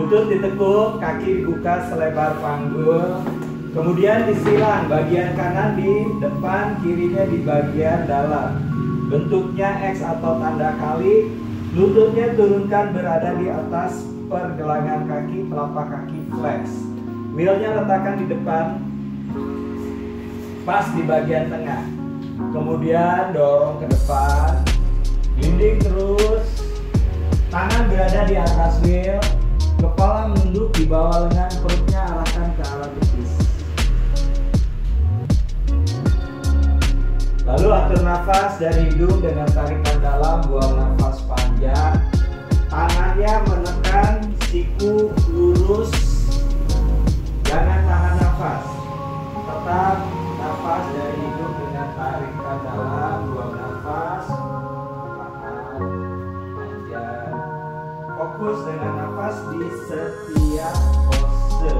Lutut ditekuk, kaki dibuka selebar panggul. Kemudian disilang, bagian kanan di depan, kirinya di bagian dalam. Bentuknya X atau tanda kali. Lututnya turunkan berada di atas pergelangan kaki, telapak kaki flex. Wheelnya letakkan di depan, pas di bagian tengah. Kemudian dorong ke depan, gliding terus. Tangan berada di atas wheel, kepala menunduk di bawah lengan, perutnya arahkan ke arah betis. Lalu atur nafas dari hidung dengan tarikan dalam, buang nafas panjang. Tangannya menekan siku lurus. Jangan tahan nafas. Tetap nafas dari hidung dengan tarikan dalam, buang nafas tahan panjang. Fokus dengan nafas di setiap pose.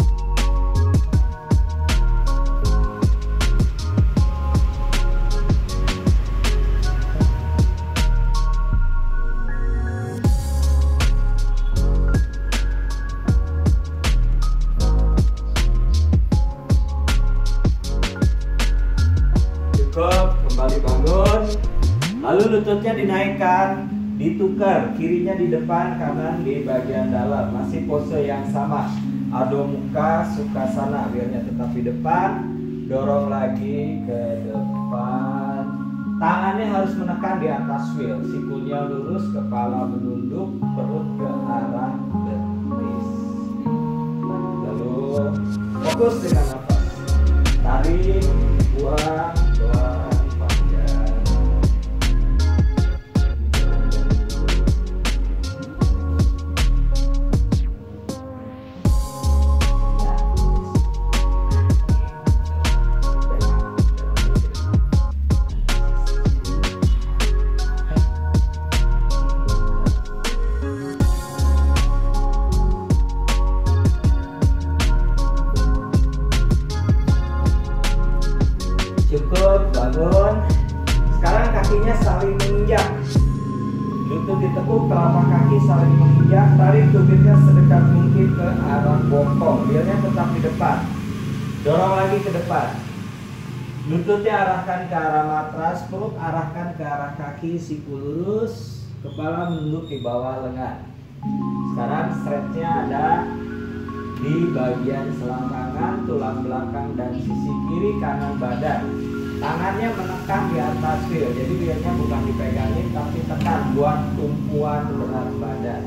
Kembali bangun, lalu lututnya dinaikkan, ditukar, kirinya di depan, kanan di bagian dalam. Masih pose yang sama, Adho Mukha Sukhasana. Wheelnya tetap di depan, dorong lagi ke depan. Tangannya harus menekan di atas wheel, sikulnya lurus, kepala menunduk, perut ke arah betis. Lalu fokus dengan nafas, tarik, buang, panjang. Cukup, bangun. Sekarang kakinya saling menginjak. Lutut ditekuk, telapak kaki saling menginjak. Tarik tumitnya sedekat mungkin ke arah bokong. Wheelnya tetap di depan. Dorong lagi ke depan. Lututnya arahkan ke arah matras, perut arahkan ke arah kaki, siku lurus, kepala menunduk di bawah lengan. Sekarang stretchnya ada di bagian selangkangan, tulang belakang dan sisi kiri kanan badan. Tangannya menekan di atas wheel, jadi wheelnya bukan dipegangin tapi tekan buat tumpuan berat badan.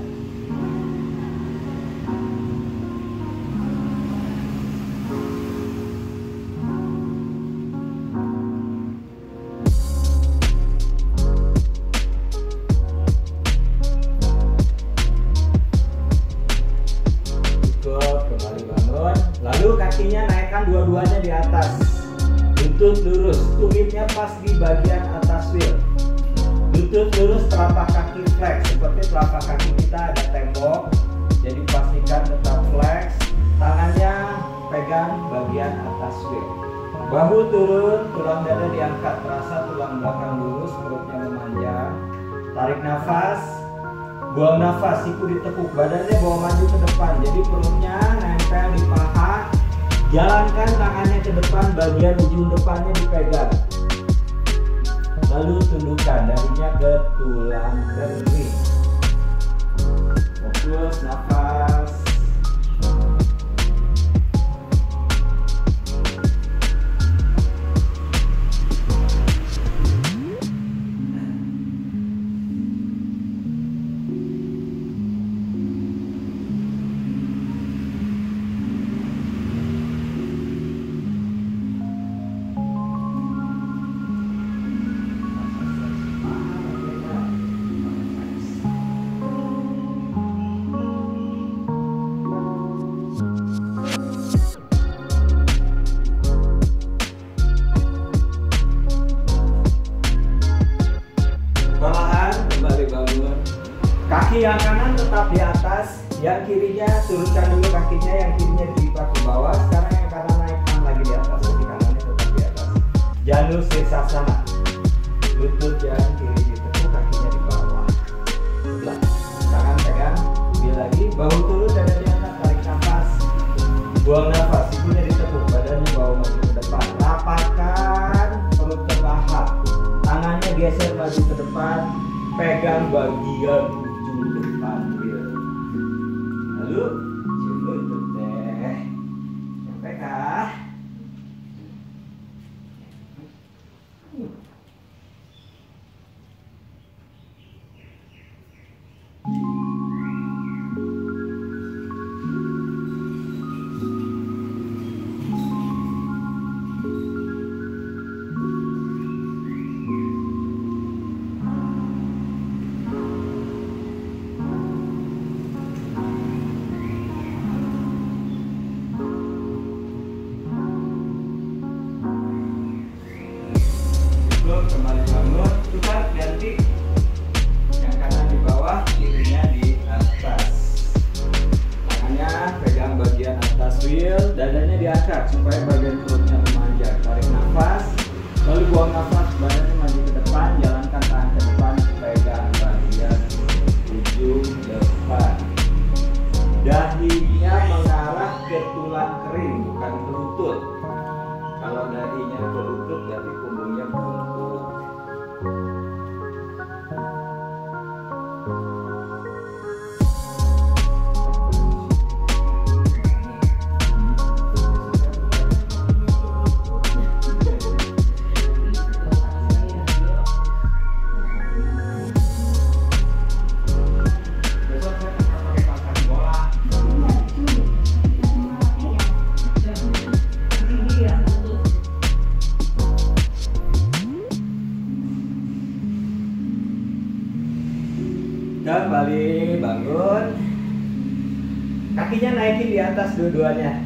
Lalu kakinya naikkan dua-duanya di atas. Lutut lurus, tumitnya pas di bagian atas wheel. Lutut lurus, telapak kaki flex. Seperti telapak kaki kita ada tembok, jadi pastikan tetap flex. Tangannya pegang bagian atas wheel. Bahu turun, tulang dada diangkat, terasa tulang belakang lurus, perutnya memanjang. Tarik nafas, buang nafas, siku ditekuk, badannya bawa maju ke depan, jadi perutnya nempel di paha. Jalankan tangannya ke depan, bagian ujung depannya dipegang. Lalu tundukkan darinya ke tulang kering. Fokus nafas. Kaki yang kanan tetap di atas, yang kirinya turunkan dulu kakinya, yang kirinya dilipat ke bawah. Sekarang yang kanan naikkan lagi di atas, jadi kanannya tetap di atas. Janur Sirsasana. Lutut yang kiri ditekuk, kakinya di bawah. Tangan pegang, ambil lagi, bahu turun dan Buang nafas, sikunya ditekuk, badannya bawa maju ke depan. Rapatkan perut ke paha. Tangannya geser maju ke depan. Pegang bagian ujung depan wheel. Lalu cium lutut deh. Sampai kah? Kembali bangun, tukar ganti. Yang kanan di bawah, kirinya di atas. Tangannya pegang bagian atas wheel, dadanya diangkat supaya bagian perutnya memanjang. Tarik nafas, lalu buang nafas, badannya maju ke depan, jalankan tangan ke depan, pegang bagian ujung depan. Dahinya mengarah ke tulang kering, bukan ke lutut. Kalau dahinya ke lutut, berarti punggungnya bungkuk. Kembali bangun, kakinya naikin di atas dua-duanya,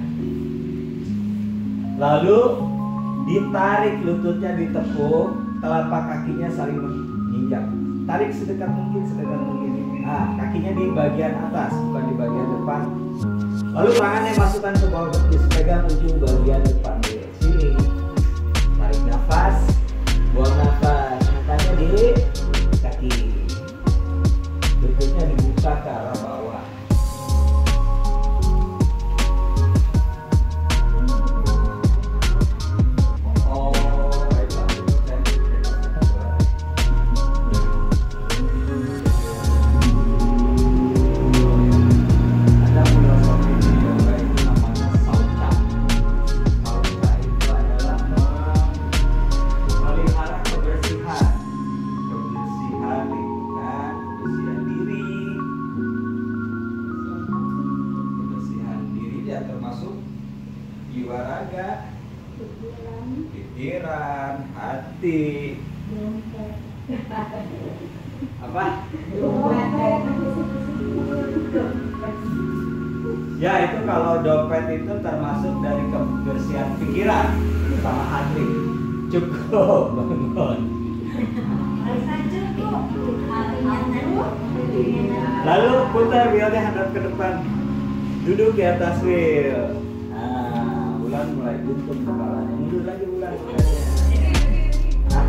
lalu ditarik lututnya, ditekuk, telapak kakinya saling menginjak, tarik sedekat mungkin, nah kakinya di bagian atas bukan di bagian depan, lalu tangannya masukkan ke bawah betis, pegang ujung bagian depan di sini, tarik nafas, buang nafas, matanya di kaki, lututnya dibuka ke arah bawah. Baiklah. Ada filosofi yoga itu namanya saucha. Saucha itu adalah melihara kebersihan lingkungan, kebersihan diri dia termasuk jiwa raga, pikiran, hati. Apa? Ya itu kalau dompet itu termasuk dari kebersihan pikiran sama hati. Cukup bangun. Lalu putar wheelnya hadap ke depan. Duduk di atas wheel. Nah, Bulan mulai tutup kepalanya. Mundur lagi Bulan. Nah.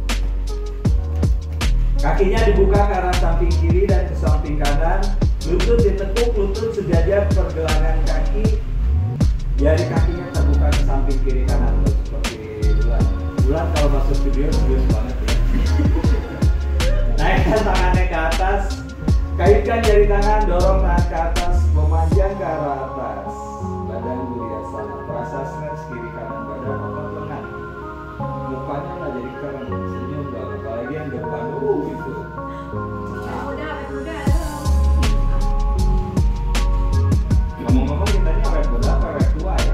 Kakinya dibuka ke arah samping kiri dan ke samping kanan. Lutut ditekuk, lutut sejajar pergelangan kaki. Jari kakinya terbuka ke samping kiri kanan seperti Bulan. Bulan kalau masuk video serius banget ya. Naikkan tangannya ke atas. Kaitkan jari tangan, dorong tangan ke atas, memanjang ke arah atas. Badan gulia sama. Terasa stretch kiri kanan badan, otot lengan. Mukanya nggak jadi keren, senyum dong. Apalagi yang depan, itu. Nah. Ngomong-ngomong kita ini awet muda apa awet tua ya?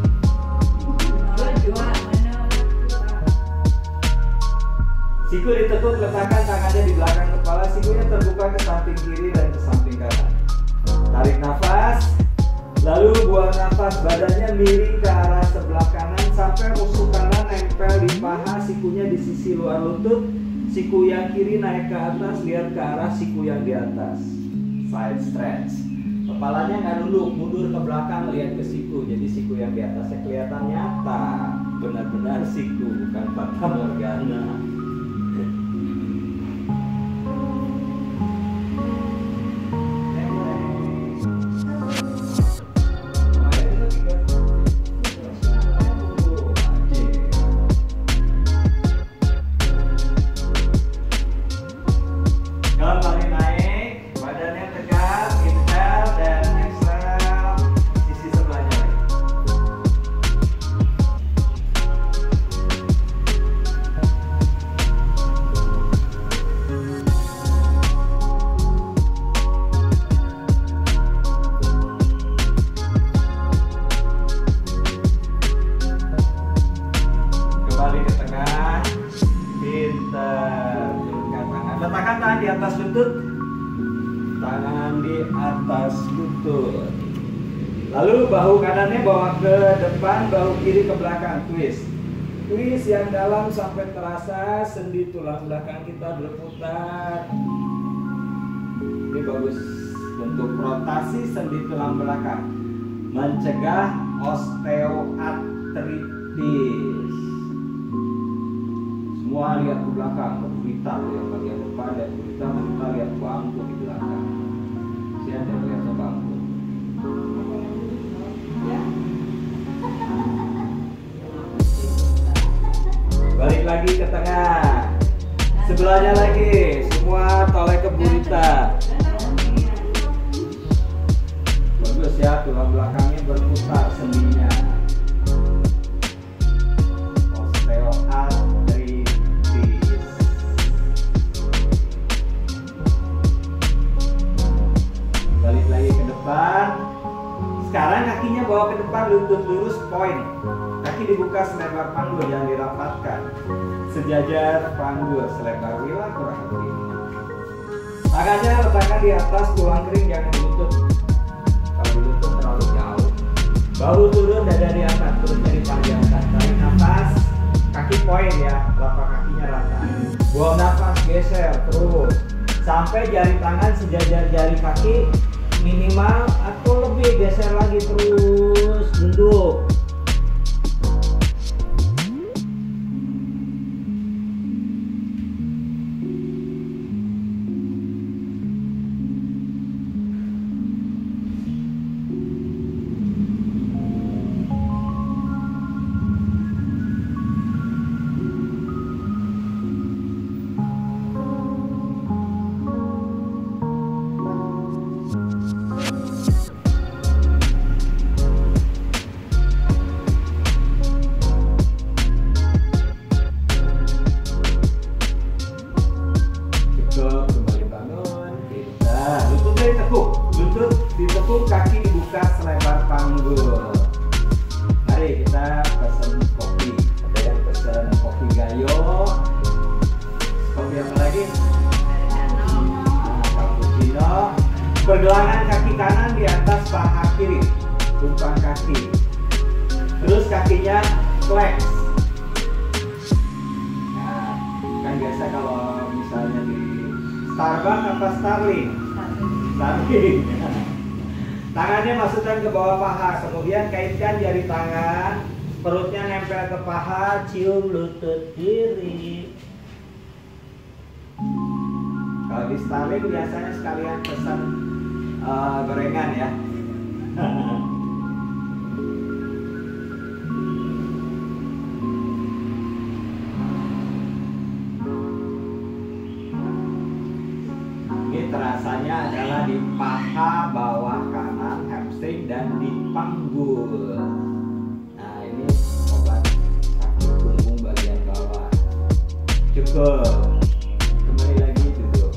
Siku ditekuk, letakkan tangannya di belakang kepala, sikunya terbuka ke samping kiri dan ke samping kanan. Tarik nafas, lalu buang nafas, badannya miring ke arah sebelah kanan sampai rusuk kanan nempel di paha, sikunya di sisi luar lutut, siku yang kiri naik ke atas, lihat ke arah siku yang di atas. Side stretch. Kepalanya nggak nunduk, mundur ke belakang, lihat ke siku, jadi siku yang di atasnya kelihatan nyata, benar-benar siku, bukan fata morgana. tangan di atas lutut. Tangan di atas lutut. Lalu bahu kanannya bawa ke depan, bahu kiri ke belakang, twist. Twist yang dalam sampai terasa sendi tulang belakang kita berputar. Ini bagus bentuk rotasi sendi tulang belakang, mencegah osteoartritis. Semua lihat ke belakang, ke gurita yang bagian depan, lihat gurita, kita lihat bangku di belakang. Siapa yang lihat bangku? Balik lagi ke tengah. Sebelahnya lagi, semua toleh ke gurita. Bagus ya, tulang belakangnya berputar sendinya. Osteoartritis. Balik lagi ke depan. Sekarang kakinya bawa ke depan, lutut lurus, point. Kaki dibuka selebar panggul, jangan dirapatkan. Sejajar panggul, selebar wila kurang lebih. Tangannya letakkan di atas tulang kering, jangan di lutut. Kalau di lutut terlalu jauh. Bahu turun, dada diangkat, perutnya dipanjangkan. Tarik nafas, kaki point ya, telapak kakinya rata. Buang nafas, geser terus sampai jari tangan sejajar jari kaki minimal atau lebih, geser lagi terus, duduk. Ditekuk, kaki dibuka selebar panggul. Mari kita pesan kopi. Ada yang pesan kopi gayo. Kopi apa lagi? Cappuccino. Pergelangan kaki kanan di atas paha kiri, tumpang kaki. Terus kakinya flex. Nah, kan biasa kalau misalnya di Starbucks apa Starling? Starling. Tangannya masukkan ke bawah paha, kemudian kaitkan jari tangan, perutnya nempel ke paha, cium lutut kiri. Kalau di Starling biasanya sekalian pesan gorengan ya. Terasanya adalah di paha bawah kanan, hamstring, dan di panggul. Nah, ini obat sakit punggung bagian bawah. Cukup. Kembali lagi duduk.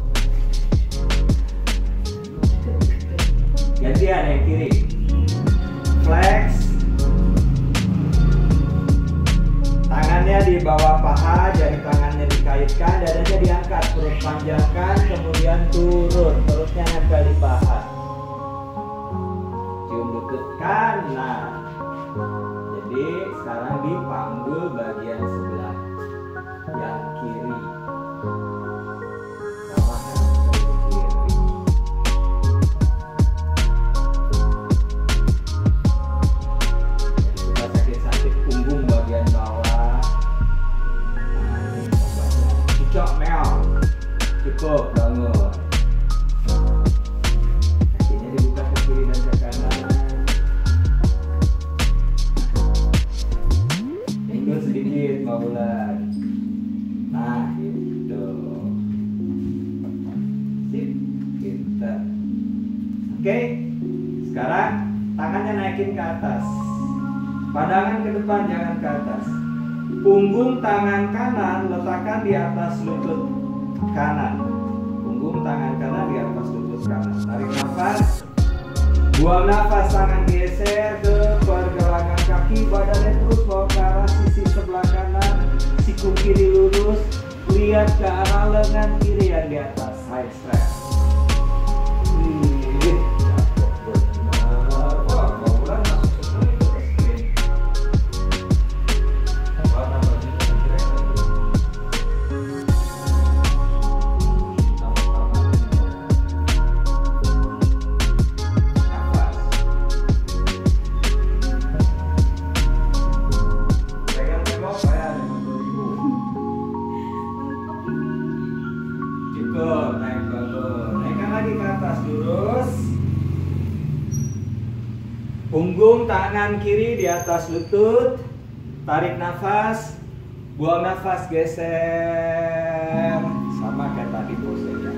Gantian yang kiri. Flex. Tangannya di bawah paha, jari tangannya dikaitkan, dadanya diangkat, perut panjangkan, kemudian turun, perutnya nempel di paha. Cium lutut kanan. Jadi sekarang di panggul bagian sebelah yang kiri. Sama dari kiri. Suka sakit-sakit punggung bagian bawah. Cocok meong. Cukup, bangun. Kakinya dibuka ke kiri dan ke kanan. Ikut sedikit Maulan. Nah, gitu. Sip, kita. Oke. Sekarang tangannya naikin ke atas. Pandangan ke depan, jangan ke atas. Punggung tangan kanan letakkan di atas lutut kanan. Punggung tangan kanan di atas lutut kanan. Tarik nafas. Buang nafas, tangan geser ke pergelangan kaki, badannya terus bawa ke arah sisi sebelah kanan. Siku kiri lurus, lihat ke arah lengan kiri yang di atas. side stretch. Cakep benar. Wah, Bulan masuk semua itu ke screen. Warna baju keren. Naikkan lagi ke atas, lurus. Punggung tangan kiri di atas lutut. Tarik nafas, buang nafas, geser. Sama kayak tadi posenya.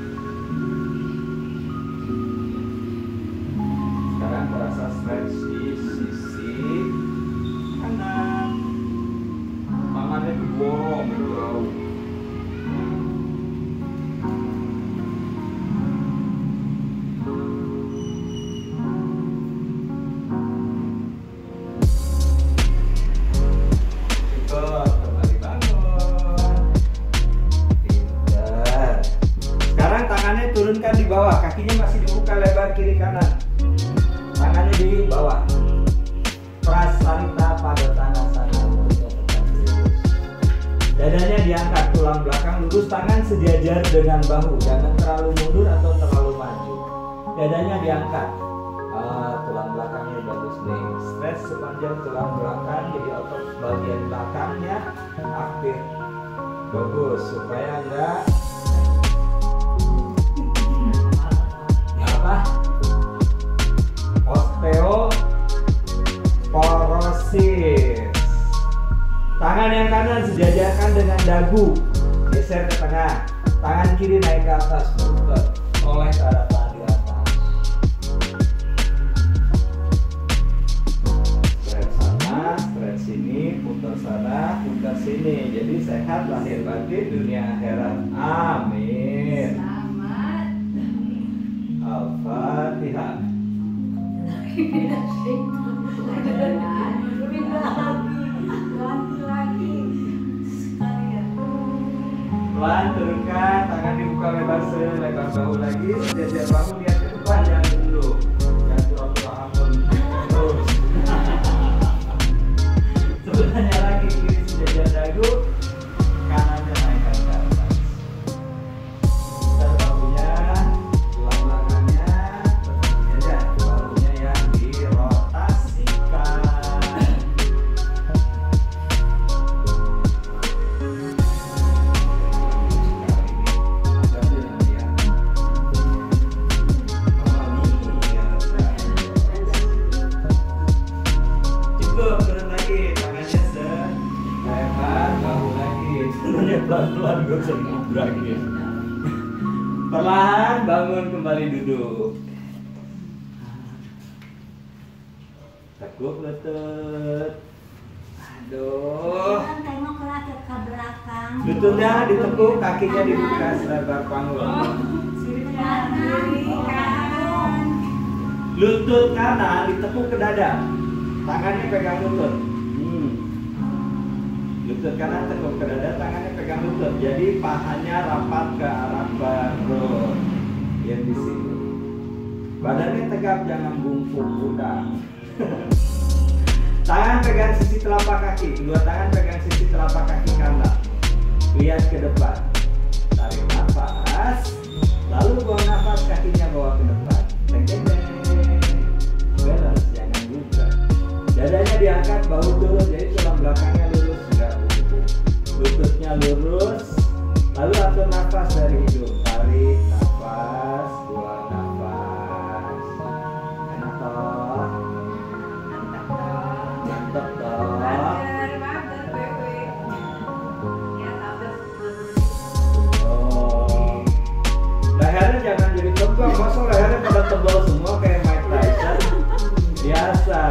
Sekarang terasa stretch di sisi kanan. Tangannya diborong jauh. Turunkan di bawah, kakinya masih dibuka lebar kiri kanan. Tangannya di bawah. Prasarita pada tangan sana. Dadanya diangkat, tulang belakang lurus, tangan sejajar dengan bahu. Jangan terlalu mundur atau terlalu maju. Dadanya diangkat. Tulang belakangnya bagus nih. Stretch sepanjang tulang belakang, jadi otot bagian belakangnya aktif. Bagus, supaya enggak osteoporosis. Tangan yang kanan sejajarkan dengan dagu, geser ke tengah. Tangan kiri naik ke atas, putar, oleh ke arah tangan di atas. Stretch sana, stretch sini, putar sana, putar sini. Jadi sehat lahir batin, dunia akhirat. Amin. Al-Fatihah. Pelan turunkan, tangan dibuka lebar selebar bahu lagi, sejajar bahu lihat ke depan, jangan dulu, jangan pura-pura ampun terus. Sebelahnya lagi kiri sejajar dagu, kanannya naikkan ke atas. Putar bahunya, tulang belakangnya, sejajar bahunya yang dirotasikan. Pelan-pelan gak usah ngebrakin. Perlahan bangun kembali duduk. Tekuk lutut. Aduh. Tengok ke belakang. Lututnya ditekuk, kakinya dibuka selebar panggul. Lutut kanan ditekuk ke dada. Tangannya pegang lutut. Lutut kanan tekuk ke dada, tangannya pegang lutut. Jadi pahanya rapat ke arah perut. Yang di sini. Badannya tegap, jangan bungkuk udang. Tangan pegang sisi telapak kaki, kedua tangan pegang sisi telapak kaki kanan. Lihat ke depan. Tarik nafas, lalu buang nafas, kakinya bawa ke depan. Balance, jangan buka. Dadanya diangkat, bahu turun, jadi tulang belakangnya lurus, enggak bungkuk. Lututnya lurus, lalu atur nafas dari hidung. Tarik nafas, buang nafas. Enak toh? Mantap toh? Oh. Lehernya jangan jadi tebal, masa lehernya pada tebal semua kayak Mike Tyson? Biasa.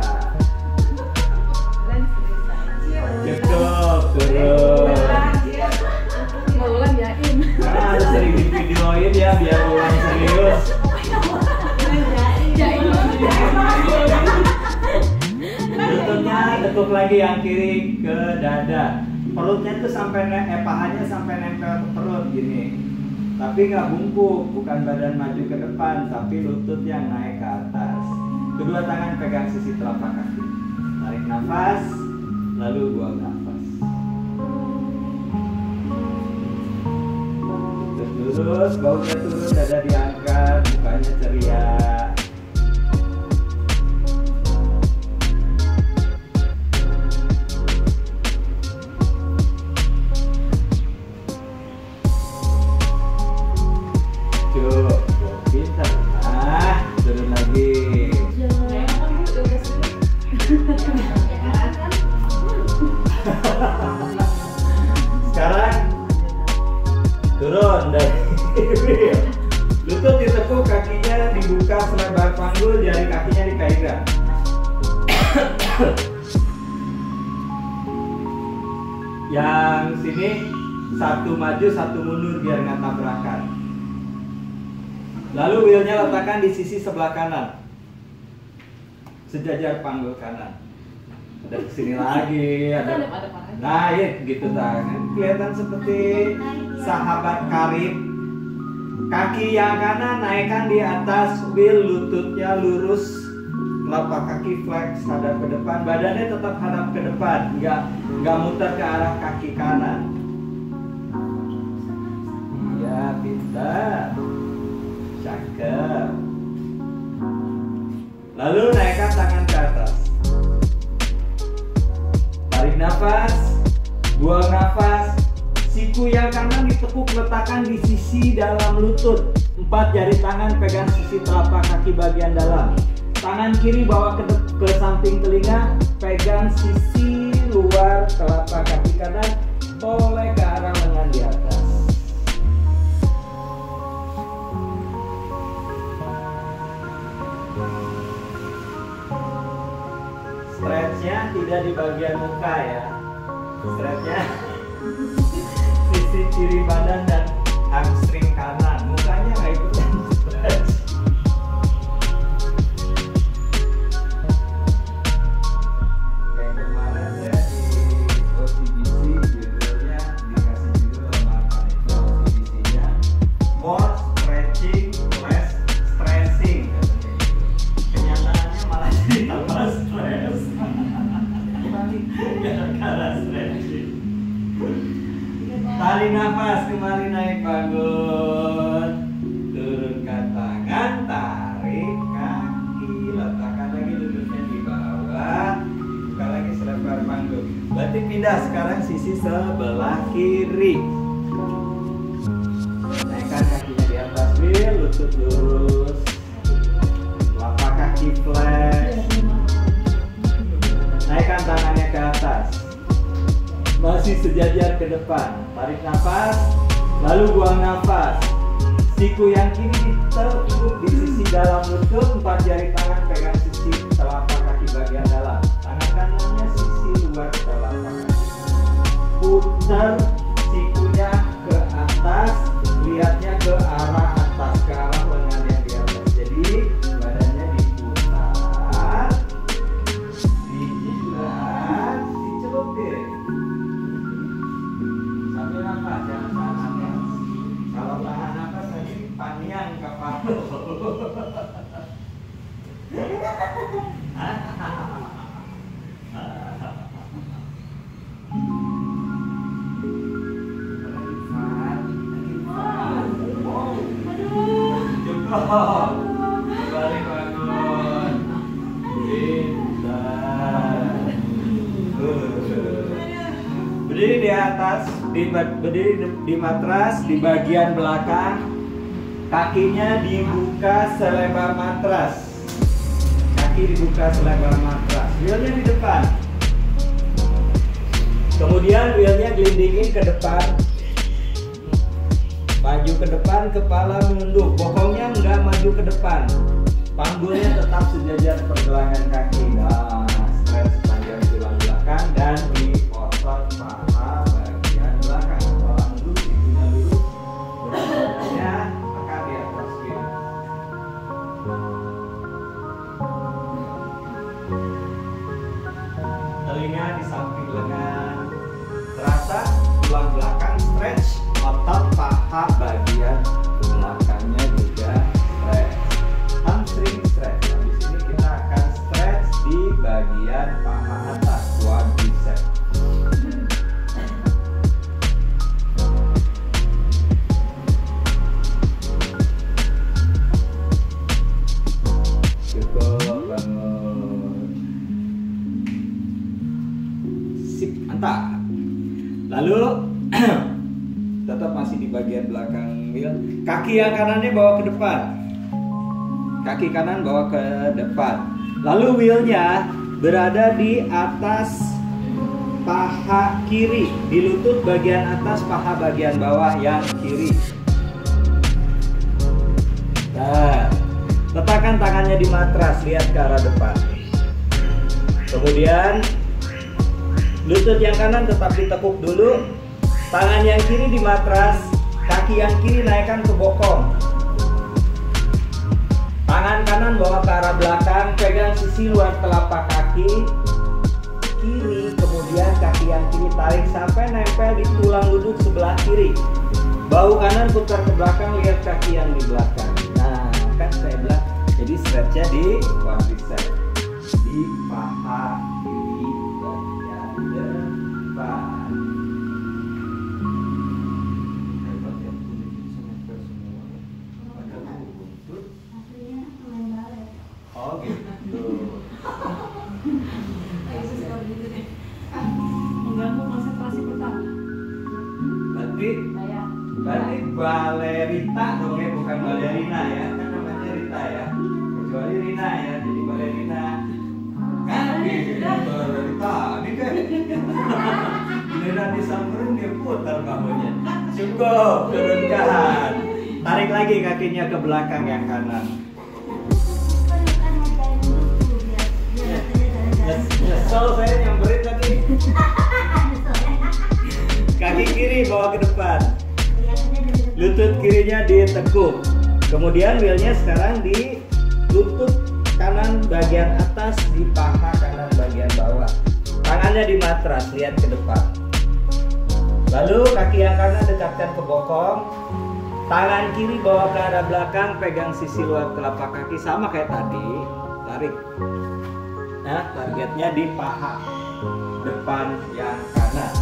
Cukup, turun. Karena harus sering di videoin ya biar ulang serius. Lututnya tekuk lagi yang kiri ke dada. Perutnya tuh sampai pahanya sampai nempel ke perut gini. tapi nggak bungkuk, bukan badan maju ke depan, tapi lutut yang naik ke atas. Kedua tangan pegang sisi telapak kaki. Tarik nafas, lalu buang nafas. Terus baunya turun, dada diangkat, mukanya ceria. Pintar. Nah, turun lagi. Sekarang turun dari lutut ditekuk, kakinya dibuka selebar panggul, jari kakinya dikaitkan. Yang sini satu maju satu mundur biar nggak tabrakan. Lalu wheelnya letakkan di sisi sebelah kanan, sejajar panggul kanan. Ada kesini lagi, ada. Nah, ya gitu tangan. Kelihatan seperti sahabat karib. Kaki yang kanan naikkan di atas wheel, lututnya lurus, telapak kaki flex hadap ke depan, badannya tetap hadap ke depan, nggak muter ke arah kaki kanan. Iya, pintar. Cakep. Lalu naikkan tangan ke atas. Tarik nafas, buang nafas. Siku yang kanan ditekuk, letakkan di sisi dalam lutut. 4 jari tangan pegang sisi telapak kaki bagian dalam. Tangan kiri bawa ke samping telinga, pegang sisi luar telapak kaki kanan, toleh ke arah lengan di atas. Stretchnya tidak di bagian muka ya. Stretchnya sisi kiri badan dan hamstring kanan. Mukanya nggak ikutan stretch. Kayak kemarin saya di OCBC, judulnya dikasih judul sama panitia OCBC-nya more stretching, less stressing. Kenyataannya malah jadi tambah stres. Gara-gara stretching. Tarik nafas, kembali naik bangun. Turunkan tangan, tarik kaki, letakkan lagi lututnya di bawah. Buka lagi selebar panggul. Berarti pindah sekarang sisi sebelah kiri. Naikkan kakinya di atas wheel, lutut lurus, telapak kaki flat. Naikkan tangannya ke atas, masih sejajar ke depan. Tarik nafas, lalu buang nafas. Siku yang kiri ditekuk di sisi dalam lutut, 4 jari tangan pegang sisi telapak kaki bagian dalam. Tangan kanannya sisi luar telapak kaki. Putar sikunya ke atas, lihatnya ke arah atas, ke arah lengan yang di atas. Jadi badannya diputar, dijilat, dicelupin. Sambil nafas, jangan tahan nafas. Kalau tahan nafas nanti panian kepala. Cukup. Kembali bangun. Pintar. Berdiri di atas, berdiri di matras, di bagian belakang, kakinya dibuka selebar matras. Kaki dibuka selebar matras. Wheelnya di depan. Kemudian wheelnya gelindingin ke depan. Maju ke depan, kepala menunduk. Bokongnya nggak maju ke depan. Panggulnya tetap sejajar pergelangan kaki. Nah, stretch panjang tulang belakang dan diotot paha bagian belakang. Kepala nunduk, sikunya lurus, berat badannya akan di atas wheel. Telinga di samping lengan. Terasa tulang belakang stretch, otot paha bagian tetap masih di bagian belakang wheel. Kaki yang kanannya bawa ke depan. Kaki kanan bawa ke depan. Lalu wheelnya berada di atas paha kiri, di lutut bagian atas, paha bagian bawah yang kiri. Nah, letakkan tangannya di matras, lihat ke arah depan. Kemudian lutut yang kanan tetap ditekuk dulu. Tangan yang kiri di matras, kaki yang kiri naikkan ke bokong. Tangan kanan bawa ke arah belakang, pegang sisi luar telapak kaki kiri, kemudian kaki yang kiri tarik sampai nempel di tulang luduk sebelah kiri. Bahu kanan putar ke belakang, lihat kaki yang di belakang. Nah, kan saya bilang, jadi stretchnya di quadricep, di paha kiri bagian depan. Hebat ya, kulit bisa nempel semua. Ada buntut. Aslinya main balet. Oh gitu. Mengganggu konsentrasi pertama. Berarti balerita dong ya, bukan balerina ya. Kan namanya Rita ya. Kecuali Rina ya, jadi balerina. Kan balerita, ini kan. Giliran disamperin dia putar bahunya. Cukup, turunkan. Tarik lagi kakinya ke belakang yang kanan. Nyesel saya nyamperin tadi. Kaki kiri bawa ke depan. Lutut kirinya ditekuk. Kemudian wheelnya sekarang di lutut kanan bagian atas, di paha kanan bagian bawah. Tangannya di matras, lihat ke depan. Lalu kaki yang kanan dekatkan ke bokong. Tangan kiri bawa ke arah belakang, pegang sisi luar telapak kaki sama kayak tadi. Tarik. Nah, targetnya di paha depan yang kanan.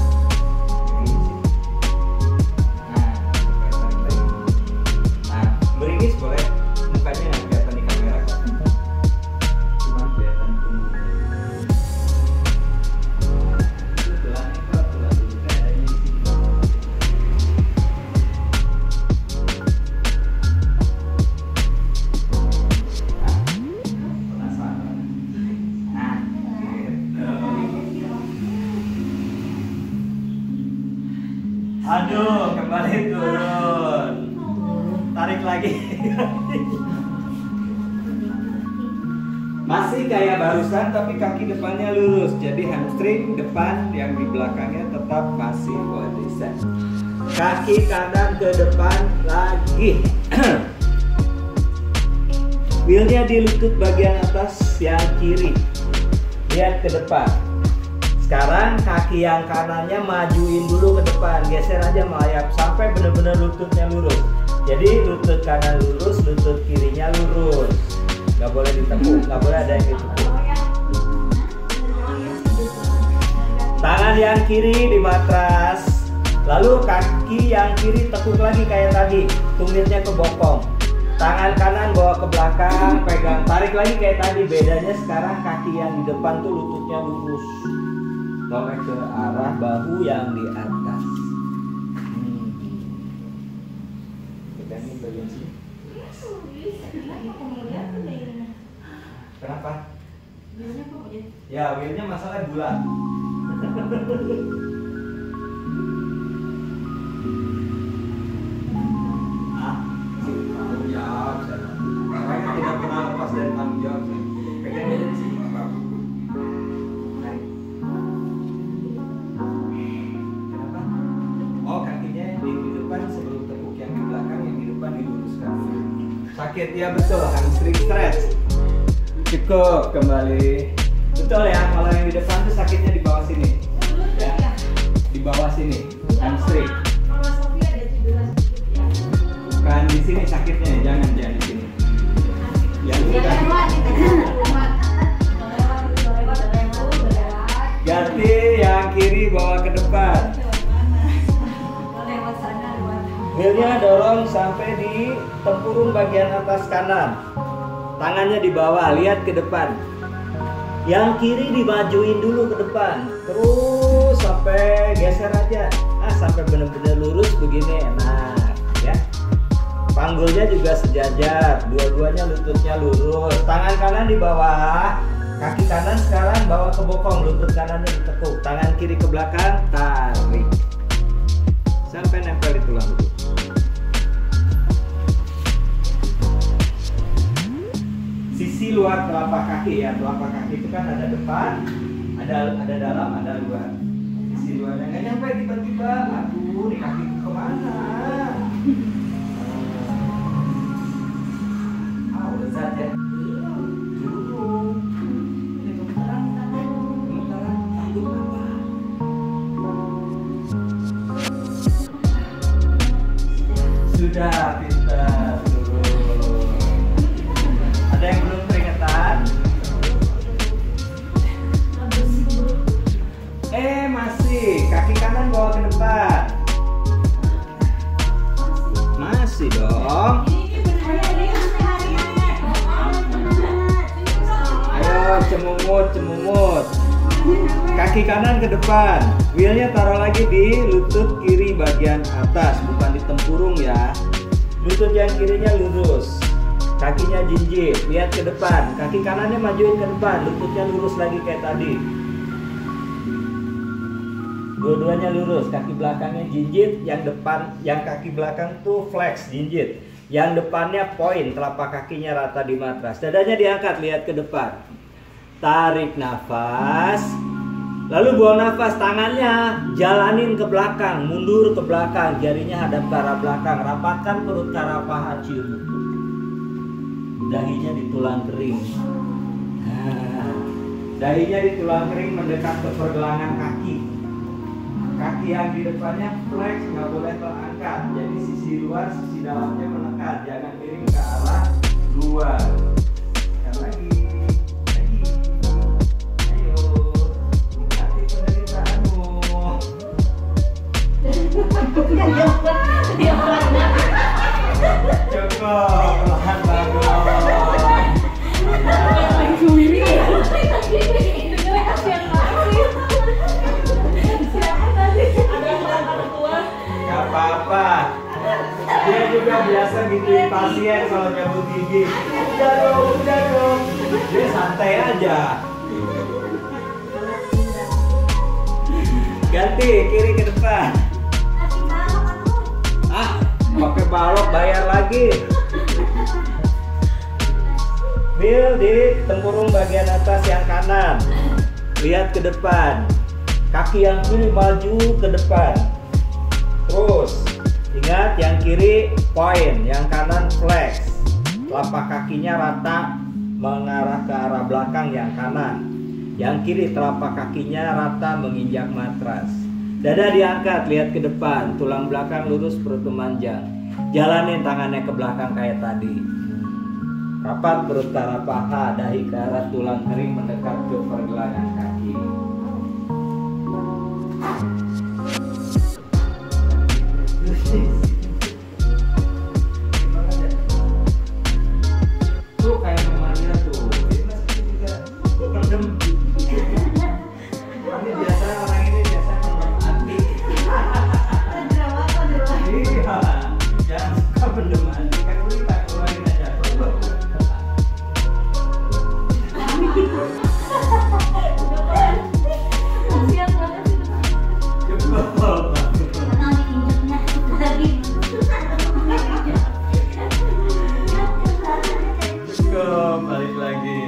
Nah, meringis boleh, mukanya nggak kelihatan di kamera kok. Cuma kelihatan punggungnya. Tulangnya kok, tulang lututnya adanya di sini. Penasaran? Nah, aduh, kembali turun. Tarik lagi. Masih kayak barusan tapi kaki depannya lurus. Jadi hamstring depan yang di belakangnya tetap masih quadricep. Kaki kanan ke depan lagi. Wheelnya di lutut bagian atas yang kiri. Lihat ke depan. Sekarang kaki yang kanannya majuin dulu ke depan, geser aja melayap sampai benar-benar lututnya lurus. Jadi lutut kanan lurus, lutut kirinya lurus. Gak boleh ditekuk, gak boleh ada yang ditekuk. Tangan yang kiri di matras. Lalu kaki yang kiri tekuk lagi kayak tadi, tumitnya ke bokong. Tangan kanan bawa ke belakang, pegang, tarik lagi kayak tadi. Bedanya sekarang kaki yang di depan tuh lututnya lurus. Torek ke arah bahu yang di atas. Pegangin bagian sini. Kenapa? Ya, wheelnya masalah bulat. Tanggung jawab saya. Saya tidak pernah lepas dari tanggung jawab saya. Pegangin dari sini. Sakit ya, betul, hamstring stretch. Cukup, kembali. Betul ya, kalau yang di depan tuh sakitnya di bawah sini. Ya. Di bawah sini, hamstring. Bukan di sini sakitnya, jangan di sini. Yang bukan. Ganti yang kiri bawa ke depan. Wheelnya dorong sampai di tempurung bagian atas kanan. Tangannya di bawah, lihat ke depan. Yang kiri dimajuin dulu ke depan. Terus sampai geser aja. Nah, sampai benar-benar lurus begini enak ya. Panggulnya juga sejajar, dua-duanya lututnya lurus. Tangan kanan di bawah, kaki kanan sekarang bawa ke bokong, lutut kanannya ditekuk. Tangan kiri ke belakang, tarik sampai nempel di tulang lutut. Sisi luar telapak kaki ya, telapak kaki itu kan ada depan, ada dalam, ada luar. Sisi luarnya nggak nyampe tiba-tiba, aduh, nih kaki kemana? Udah saja. Dulu. Ini gemetaran, tanggung apa? Sudah pintar. Ada yang belum keringetan? Masih. Kaki kanan bawa ke depan. Masih dong. Ayo cemumut. Kaki kanan ke depan. Wheelnya taruh lagi di lutut kiri bagian atas, bukan di tempurung ya. Lutut yang kirinya lurus. Kakinya jinjit, lihat ke depan. Kaki kanannya majuin ke depan, lututnya lurus lagi kayak tadi. Dua-duanya lurus, kaki belakangnya jinjit, yang depan, yang kaki belakang tuh flex, jinjit. Yang depannya point, telapak kakinya rata di matras. Dadanya diangkat, lihat ke depan. Tarik nafas. Lalu buang nafas, tangannya jalanin ke belakang, mundur ke belakang, jarinya hadap ke arah belakang. Rapatkan perut ke arah paha, cium lutut. Dahinya di tulang kering. Nah, dahinya di tulang kering mendekat ke pergelangan kaki. Kaki yang di depannya flex, nggak boleh terangkat. Jadi sisi luar, sisi dalamnya menekan. Jangan miring ke arah luar. Tekan lagi. Ayo, nikmati penderitaanmu. Cukup, perlahan bagus. Gak apa-apa. Dia juga biasa gituin pasien kalau cabut gigi. Udah dong. Dia santai aja. Ganti, kiri ke depan. Pakai balok bayar lagi. Wheel di tempurung bagian atas yang kanan. Lihat ke depan. Kaki yang kiri maju ke depan. Terus ingat, yang kiri point, yang kanan flex. Telapak kakinya rata mengarah ke arah belakang yang kanan. Yang kiri telapak kakinya rata menginjak matras. Dada diangkat, lihat ke depan. Tulang belakang lurus, perut memanjang. Jalanin tangannya ke belakang kayak tadi. Rapat perut ke arah paha, dahi ke arah tulang kering mendekat ke pergelangan kaki. Tuh kayak rumahnya tuh. Ini masih juga pendem. Ini biasa orang ini biasa pendem hati. Iya, jangan suka pendem hati. Kan kita keluarin aja. Balik lagi.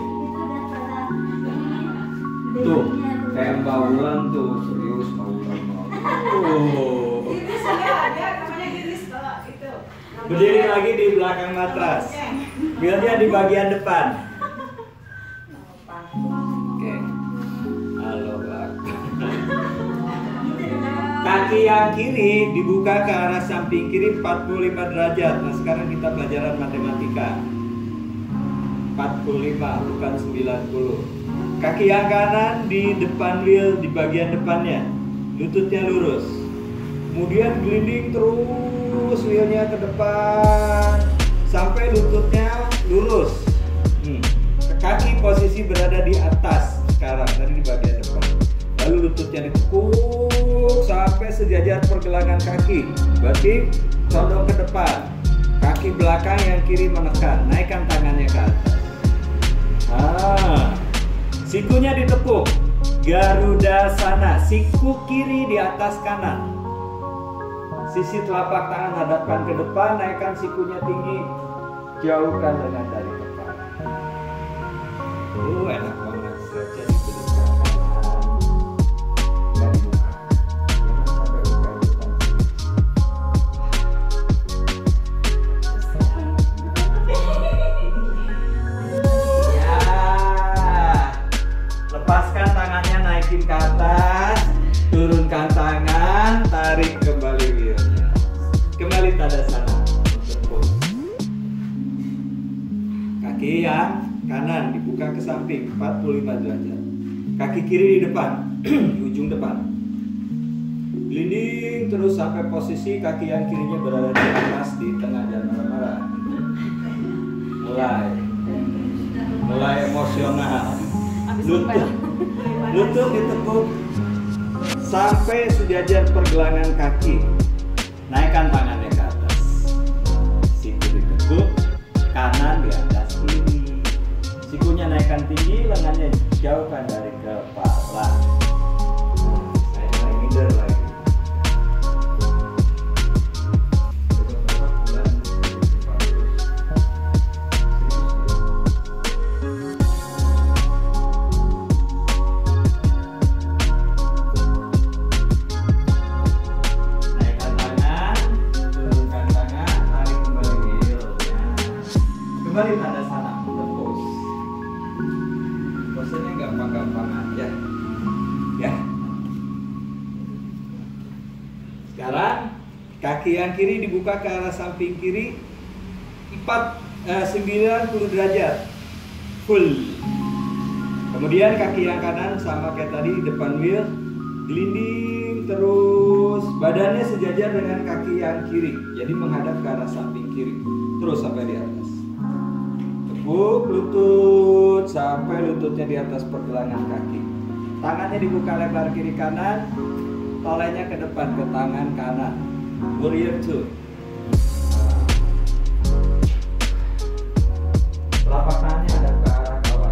Tuh, kayak Mbak Wulan tuh, serius Mbak Wulan. Giris ada namanya giris kalau itu. Berdiri lagi di belakang matras. Wheelnya di bagian depan. Oke. Halo, Bang. Kaki yang kiri dibuka ke arah samping kiri 45 derajat. Nah, sekarang kita pelajaran matematika. 45 bukan 90. Kaki yang kanan di depan wheel di bagian depannya. Lututnya lurus. Kemudian gelinding terus wheelnya ke depan sampai lututnya lurus. Kaki posisi berada di atas sekarang, tadi di bagian depan. Lalu lututnya ditekuk sampai sejajar pergelangan kaki. Berarti condong ke depan. Kaki belakang yang kiri menekan. Naikkan tangannya ke atas. Sikunya ditekuk. Garudasana. Siku kiri di atas kanan. Sisi telapak tangan hadapkan ke depan. Naikkan sikunya tinggi. Jauhkan dengan dari kepala. Enak banget. Stretch di belakang kanan. Dan dibuka. Jangan sampai buka di depan. Ya. Lepaskan tangannya, naikin ke atas. Turunkan tangan, tarik kembali wheelnya. Kembali tadasana. Kaki yang kanan dibuka ke samping 45 derajat. Kaki kiri di depan, di ujung depan. Gelinding terus sampai posisi kaki yang kirinya berada di atas di tengah, jangan marah-marah. Mulai emosional. Lutut ditekuk sampai sejajar pergelangan kaki. Naikkan tangannya ke atas. Siku ditekuk, kanan di atas kiri. Sikunya naikkan tinggi, lengannya jauhkan dari kepala. Saya mulai minder lagi. Kembali tadasana, pose. Posenya gampang-gampang aja. Ya. Sekarang kaki yang kiri dibuka ke arah samping kiri 90 derajat. Full. Kemudian kaki yang kanan sama kayak tadi depan wheel, gelinding terus, badannya sejajar dengan kaki yang kiri. Jadi menghadap ke arah samping kiri. Terus sampai di atas. Tekuk lutut sampai lututnya di atas pergelangan kaki. Tangannya dibuka lebar kiri kanan, tolenya ke depan ke tangan kanan. Warrior 2. Telapak tangannya ada ke arah bawah.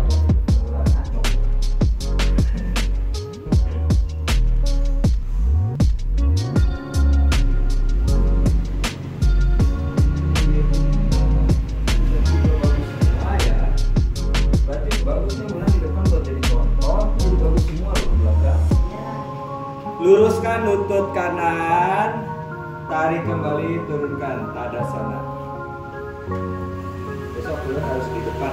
Luruskan lutut kanan, tarik kembali, turunkan tadasana. Besok bulan harus di depan.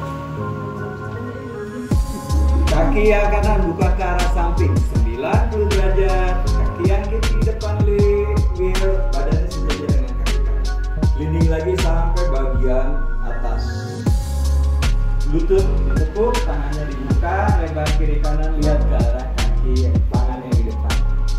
Kaki yang kanan buka ke arah samping 90 derajat. Kaki yang kiri di depan wheel, badannya sejajar dengan kaki kanan. Gelinding lagi sampai bagian atas. Lutut ditekuk, tangannya dibuka, lebar kiri kanan, lihat ke arah kaki tangannya di depan.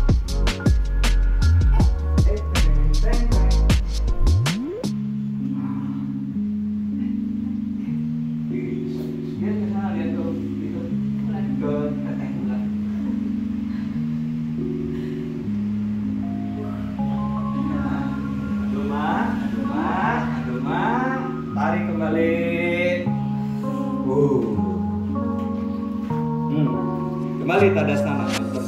Tarik kembali. Kembali tadasana.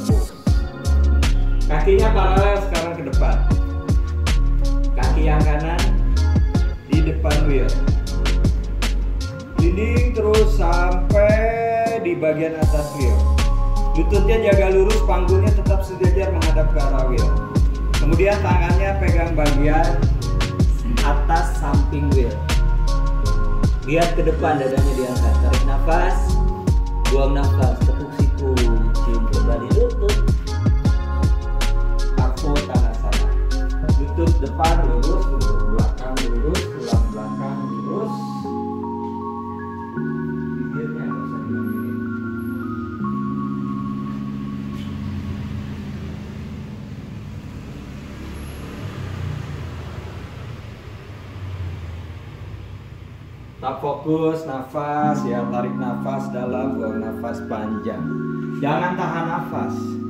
Kakinya paralel sekarang ke depan. Kaki yang kanan di depan wheel. Gelinding terus sampai di bagian atas wheel. Lututnya jaga lurus, panggungnya tetap sejajar menghadap ke arah wheel. Kemudian tangannya pegang bagian atas samping wheel. Lihat ke depan, dadanya diangkat. Tarik nafas, buang nafas, tepuk siku, cium kembali lutut. Aku tadasana. Lutut depan lurus, lutut belakang lurus, tulang belakang lurus. Bibirnya nggak usah dilangin. Tak fokus, nafas ya, tarik nafas dalam, buang nafas panjang. Jangan tahan nafas.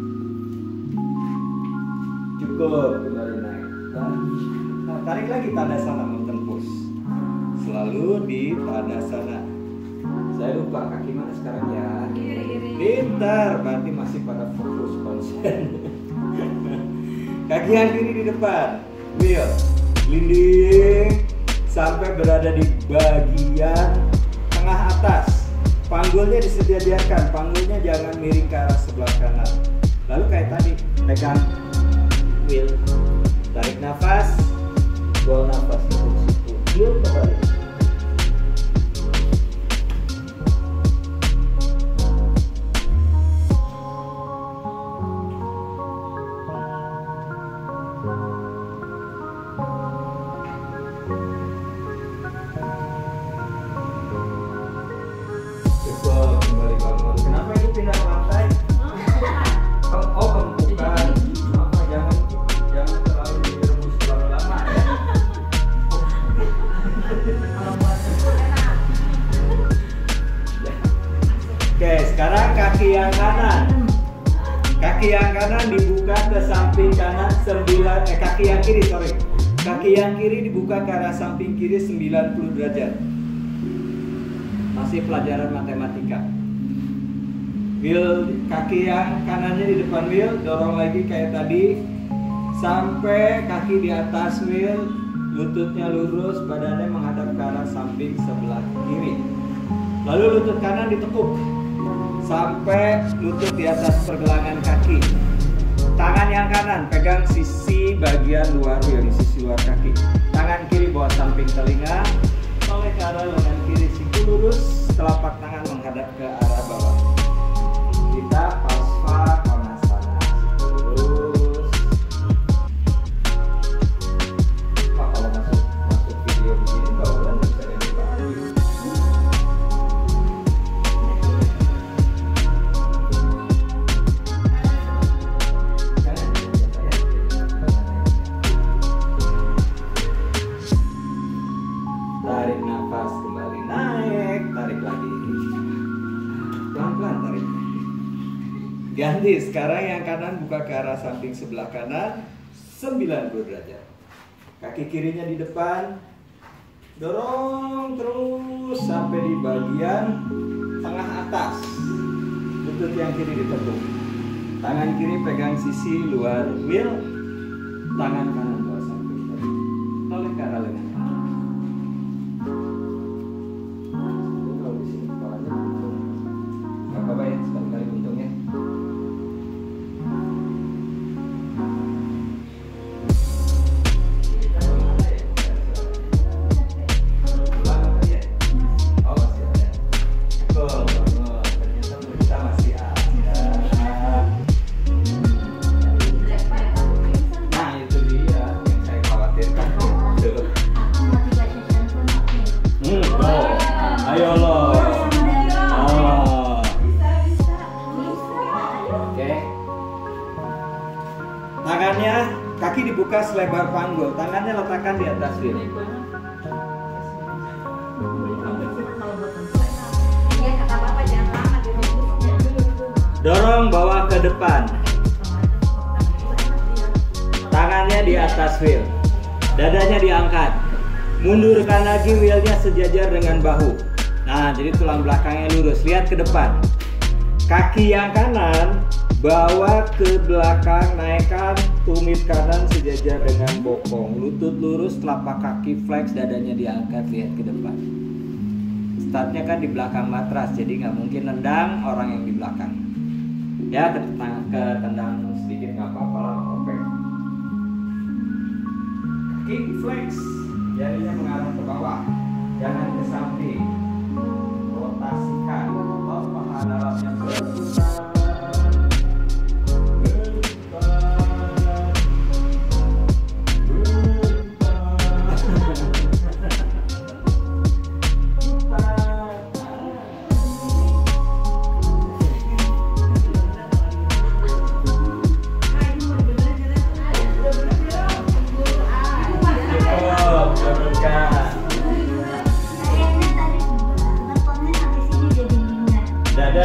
Cukup, kembali naik. Nah, tarik lagi Tadasana mentembus. Selalu di Tadasana. Saya lupa kaki mana sekarang ya. Pintar, berarti masih pada fokus konsen. Kaki yang kiri di depan. Wheel, linding sampai berada di bagian tengah atas. Panggulnya disediakan, panggulnya jangan miring ke arah sebelah kanan. Lalu kayak tadi, pegang wheel, tarik nafas, buang nafas ke situ, wheel kembali. Kembali bangun. Kenapa itu pindah ke lantai? Oh, bukan. Apa? Jangan terlalu direbus terlalu lama ya. Oke, sekarang kaki yang kanan. Kaki yang kanan dibuka ke samping kanan kaki yang kiri, sorry. Kaki yang kiri dibuka ke arah samping kiri 90 derajat. Masih pelajaran matematika. Wheel kaki yang kanannya di depan wheel, dorong lagi kayak tadi sampai kaki di atas wheel, lututnya lurus, badannya menghadap ke arah samping sebelah kiri. Lalu lutut kanan ditekuk sampai lutut di atas pergelangan kaki. Tangan yang kanan pegang sisi bagian luar wheel, di sisi luar kaki. Tangan kiri bawa samping telinga, oleh ke arah lengan kiri, siku lurus, telapak tangan menghadap ke arah bawah. Kita Pasva Konasana, siku lurus. Wah, kalau masuk video begini bawaan bisa jadi bagus. Tarik nafas kembali naik, tarik lagi. Pelan-pelan tarik. Ganti, sekarang yang kanan buka ke arah samping sebelah kanan 90 derajat. Kaki kirinya di depan. Dorong terus sampai di bagian tengah atas. Lutut yang kiri ditekuk. Tangan kiri pegang sisi luar wheel. Tangan kanan bawa samping tadi. Oleh ke arah lengan. Kalau di sini kepalanya buntung. Gak apa-apa ya, sekali-kali buntungnya. Ayo lo. Oke. Tangannya, kaki dibuka selebar panggul. Tangannya letakkan di atas wheel. Dorong bawa ke depan. Tangannya di atas wheel. Dadanya diangkat. Mundurkan lagi wheelnya sejajar dengan bahu. Nah, jadi tulang belakangnya lurus. Lihat ke depan. Kaki yang kanan bawa ke belakang, naikkan tumit kanan sejajar dengan bokong. Lutut lurus, telapak kaki flex, dadanya diangkat. Lihat ke depan. Startnya kan di belakang matras, jadi nggak mungkin nendang orang yang di belakang. Ya, ketendang sedikit nggak apa-apa lah, oke. Kaki flex. Jarinya mengarah ke bawah, jangan ke samping. Rotasikan, paha dalamnya berputar.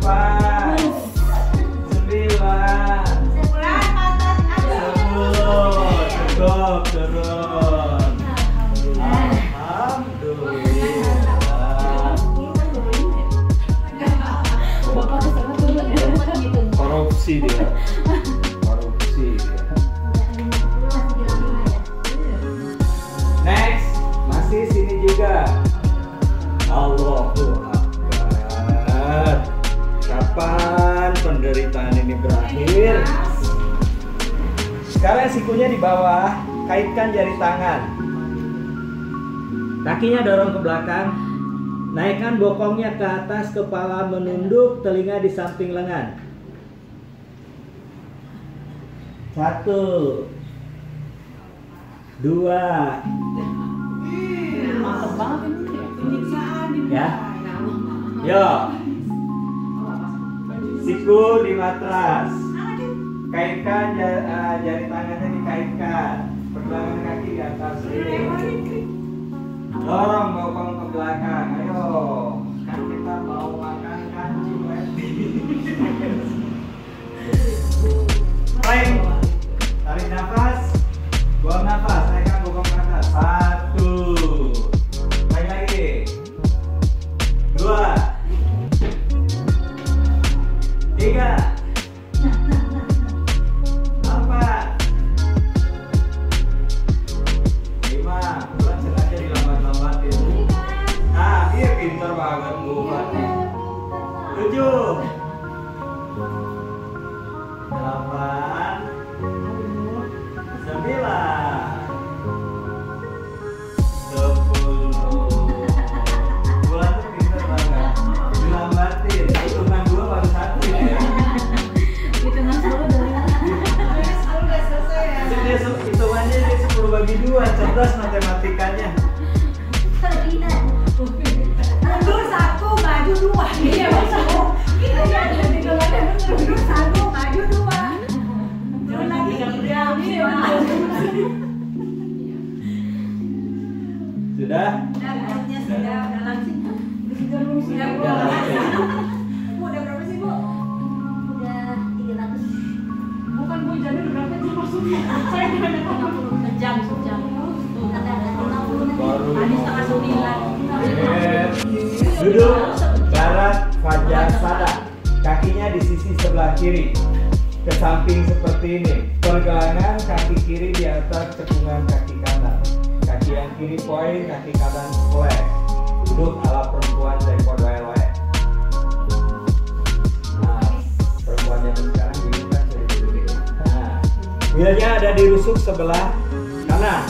8, 9, 10. Cukup, turun. Alhamdulillah. Bapak kesana turun ya. Korupsi dia. Korupsi dia. Next, masih sini juga. Allahu Akbar. Kapan penderitaan ini berakhir? Sekarang sikunya di bawah, kaitkan jari tangan. Kakinya dorong ke belakang. Naikkan bokongnya ke atas, kepala menunduk, telinga di samping lengan. 1, 2, Mantap banget ini ya. Penyiksaan ya. Yo. Siku di matras. Kaitkan jari tangannya dikaitkan. Pergelangan kaki di atas sini. Dorong bokong ke belakang. Ayo. Kan kita mau makan kancing lagi. Plank. Tarik nafas. Buang nafas. Naikkan bokong ke atas. 1. Naik lagi. 2. 3. 4. 5. Bulan sengaja dilambat-lambatin. Ah, dia pintar banget buatnya. 7. 8. 9. 10. Bulan tuh pintar banget. Dilambatin. Hitungan 2 baru 1 ya. Hitungan 10 dari Hitungannya dia 10 bagi 2. Cerdas matematikanya. Mundur 1, maju 2. Iya, maksudnya. Itu ya, hitungannya bener. Mundur 1, maju 2. Turun lagi 3, Iya, Sudah? Sudah langsing. Sudah Udah langsing. Bu, udah berapa sih, Bu? Udah 300. Bukan Bu, jadi berapa sih maksudnya? Saya tidak ada sejam. Baru Tadi setengah 9. Duduk barat Fajasana. Kakinya di sisi sebelah kiri, ke samping seperti ini. Pergelangan kaki kiri di atas cekungan kaki kanan. Kaki yang kiri poin, kaki kanan flex. Duduk ala perempuan daripada lewe. Nah, perempuan yang sekarang gini kan sudah duduk. Nah, wheelnya ada di rusuk sebelah kanan.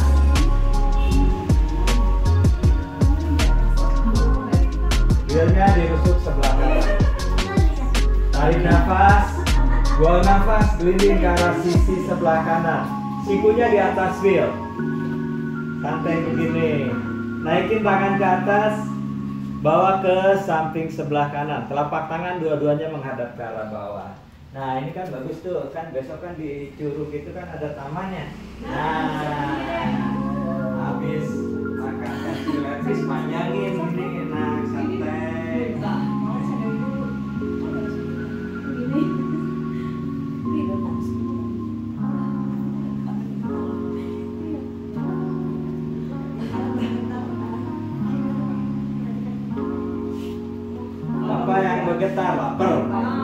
Wheelnya dirusuk sebelah kanan. Tarik nafas, buang nafas, gelinding ke arah sisi sebelah kanan. Sikunya di atas wheel. Santai begini. Naikin tangan ke atas, bawa ke samping sebelah kanan. Telapak tangan dua-duanya menghadap ke arah bawah. Nah, ini kan bagus tuh. Kan besok kan di Curug itu kan ada tamannya. Nah, habis makan habis panjangin ini enak santai. Apa yang bergetar lapar?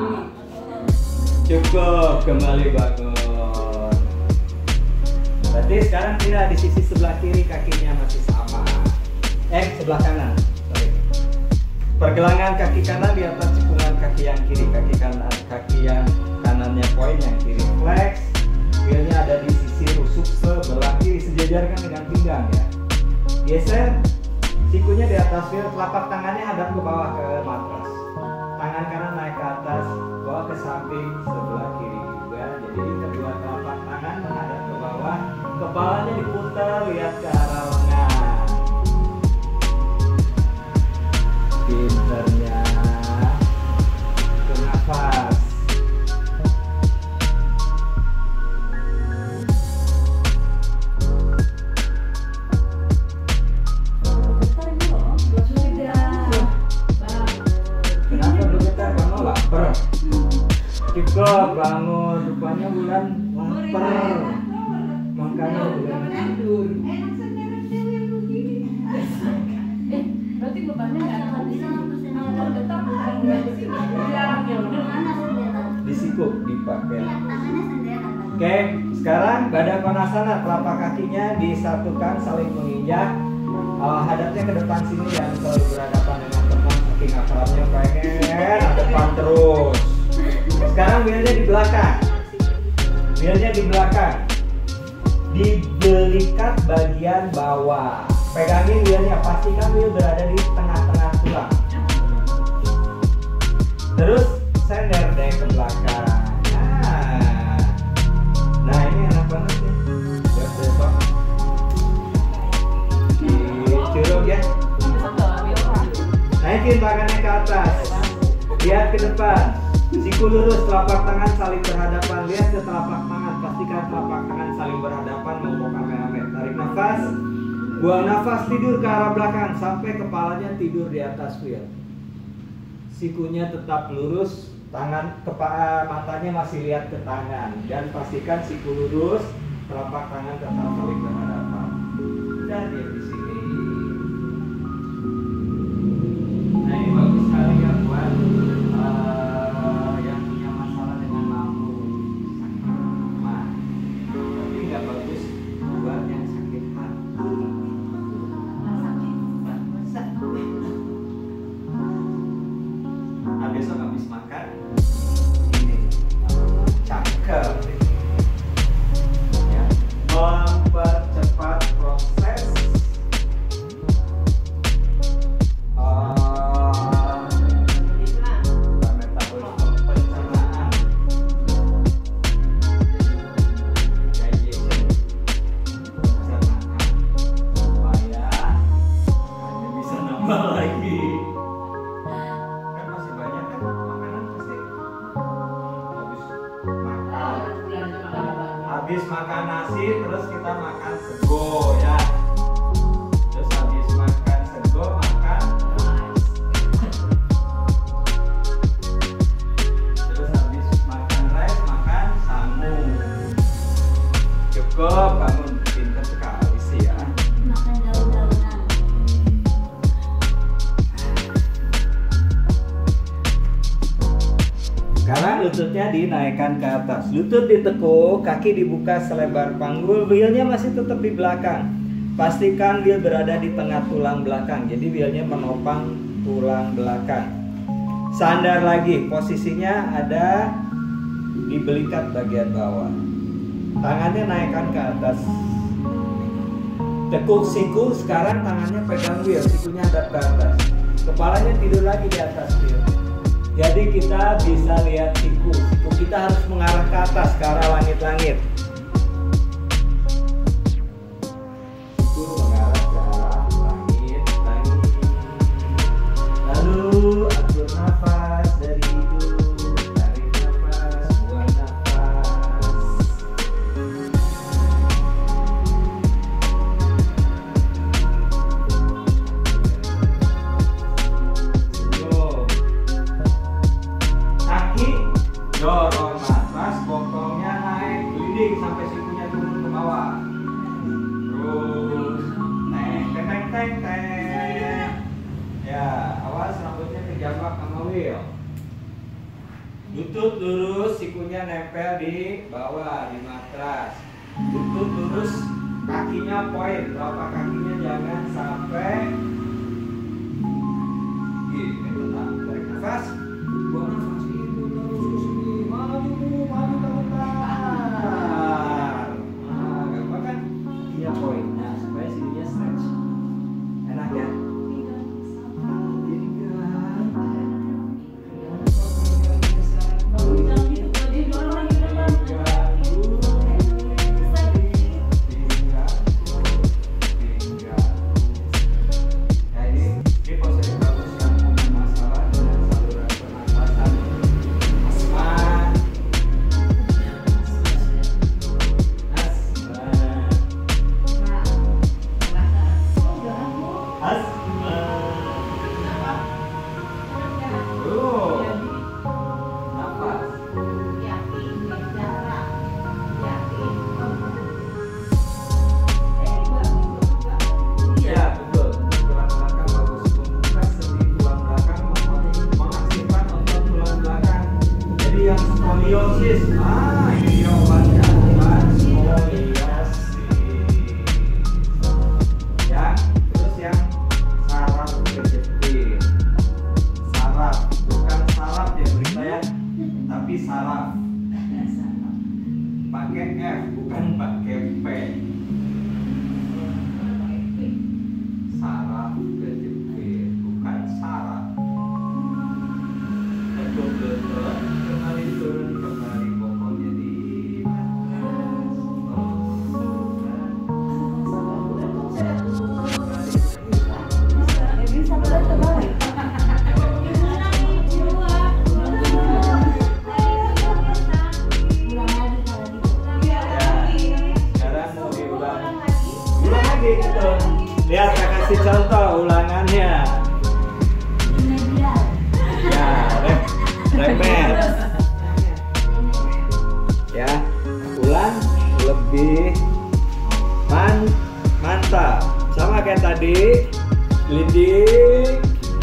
Cukup, kembali bangun. Berarti sekarang tidak di sisi sebelah kiri kakinya masih sama. Sebelah kanan. Sorry. Pergelangan kaki kanan di atas cekungan kaki yang kiri. Kaki yang kanannya poin, yang kiri flex. Wheelnya ada di sisi rusuk sebelah kiri, sejajarkan dengan pinggang ya. Geser. Sikunya di atas wheel, telapak tangannya hadap ke bawah ke matras. Tangan kanan naik ke atas, bawa ke samping sebelah kiri juga. Jadi kedua telapak tangan menghadap ke bawah, kepalanya diputar lihat ke arah lengan. Pinternya. Bernafas. Kenapa bergetar? Kamu lapar. bangun. Rupanya bulan lapar. Makanya bulan tidur. Berarti bebannya nggak ada di sini. Kalau tetap Disikuk dipakai. Oke, sekarang badan konasana, telapak kakinya disatukan saling menginjak. Hadapnya ke depan sini dan selalu berhadapan dengan teman. Saking akrabnya pengen depan terus. Sekarang wheelnya di belakang. Wheelnya di belakang. Dibelikat bagian bawah. Pegangin wheelnya, pastikan wheel berada di tengah-tengah tulang. Terus sender deh ke belakang. Nah ini enak banget nih. Besok dicurug ya. Naikin tangannya ke atas. Lihat ke depan. Siku lurus, telapak tangan saling berhadapan. Lihat ke telapak tangan. Pastikan telapak tangan saling berhadapan. Mau kame-kame. Tarik nafas. Buang nafas, tidur ke arah belakang sampai kepalanya tidur di atas wheel. Sikunya tetap lurus, tangan matanya masih lihat ke tangan dan pastikan siku lurus, telapak tangan tetap saling berhadapan. Dan dia di sini. Nah ini bagus sekali ya buat yang punya masalah dengan lambung, sakit mah. Tapi nggak bagus buat yang sakit hati. Nah, besok habis makan ini cakep ya, mempercepat proses metabolisme pencernaan, digestion, pencernaan, supaya hanya bisa nambah lagi. Habis makan nasi terus kita makan sego ya. Terus habis makan sego makan rice. Terus habis makan rice makan samu. Cukup, kamu pintar sekali sih ya. Makan daun-daunan. Sekarang lututnya dinaikkan ke atas, lutut ditekuk, kaki dibuka selebar panggul, wheelnya masih tetap di belakang. Pastikan wheel berada di tengah tulang belakang, jadi wheelnya menopang tulang belakang. Sandar lagi, posisinya ada di belikat bagian bawah. Tangannya naikkan ke atas. Tekuk siku, sekarang tangannya pegang wheel, sikunya hadap ke atas. Kepalanya tidur lagi di atas wheel. Jadi kita bisa lihat siku kita harus mengarah ke atas, ke arah langit-langit. Siku mengarah ke arah langit-langit. Lalu atur nafas dari hidung, tarik nafas, buang nafas. Dorong nafas, bokongnya naik, gelinding sampai sikunya turun ke bawah. Terus, teng. Ya, awas rambutnya kejambak sama wheel. Lutut lurus, sikunya nempel di bawah, di matras. Lutut lurus, kakinya poin, telapak kakinya jangan sampai gini. Tarik nafas, buang nafas. Maju sebentar. Gampang kan? Iya poin. Nah, supaya sininya stretch. Enak ya? Ini pose bagus yang punya masalah dengan saluran pernapasan. Ulang lagi gitu. Lihat, saya kasih contoh ulangannya. Ya, remet. Ya, ulang lebih mantap. Sama kayak tadi. Gliding.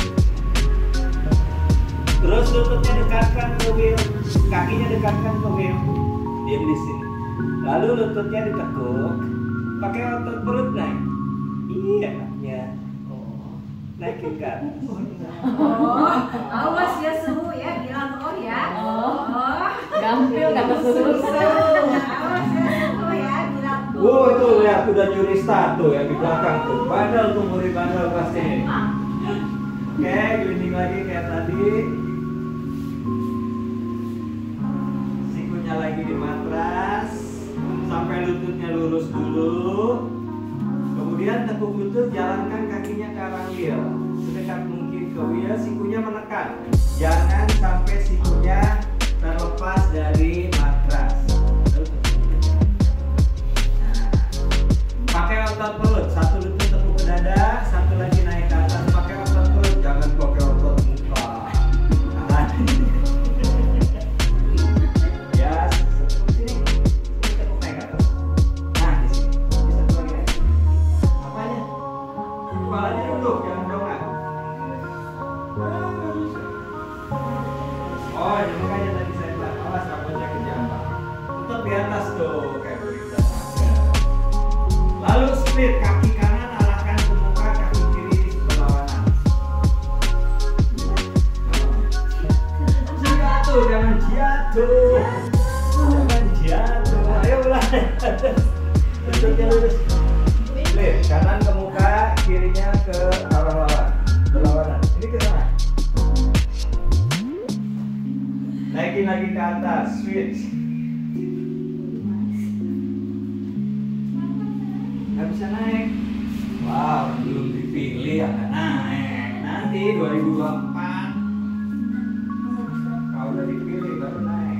Terus lututnya dekatkan ke wheel, kakinya dekatkan ke wheel. Diam di sini. Lalu lututnya ditekuk, pakai otot perut naik. Iya, ya. Oh, naikin ke atas. Oh, awas ya suhu ya, bilang oh ya. Oh, Gampil kata suruh. awas ya suhu ya, bilang Itu lihat udah nyuri start tuh yang di belakang tuh. Bandel tuh, murid bandel pasti. Oke, gliding lagi kayak tadi. Sikunya lagi di matras sampai lututnya lurus dulu. Kemudian tekuk lutut, jalankan kakinya ke arah wheel sedekat mungkin ke wheel, sikunya menekan. Jangan sampai sikunya terlepas dari matras. Pakai otot perut, satu lutut tekuk ke dada, satu lagi naik ke atas. Pakai otot perut, jangan pakai otot muka. Ya, sini tekuk naik ke atas. Nah, di sini. Di satu lagi naik. Apanya? Kepalanya duduk, jangan dongak. Oh, ini makanya tadi saya bilang, awas rambutnya ke jambak. Tetap di atas tuh, kayak berita. Lalu split, kaki kanan arahkan ke muka, kaki kiri berlawanan. Jatuh, jangan jatuh. Jangan jatuh. Ayo ulang. Lututnya lurus. Split, kanan ke muka, kirinya ke arah lawan. Berlawanan. Ini ke sana. Naikin lagi ke atas, switch. Nggak bisa naik. Wow, belum dipilih akan naik. Nanti 2024 kalau udah dipilih baru naik.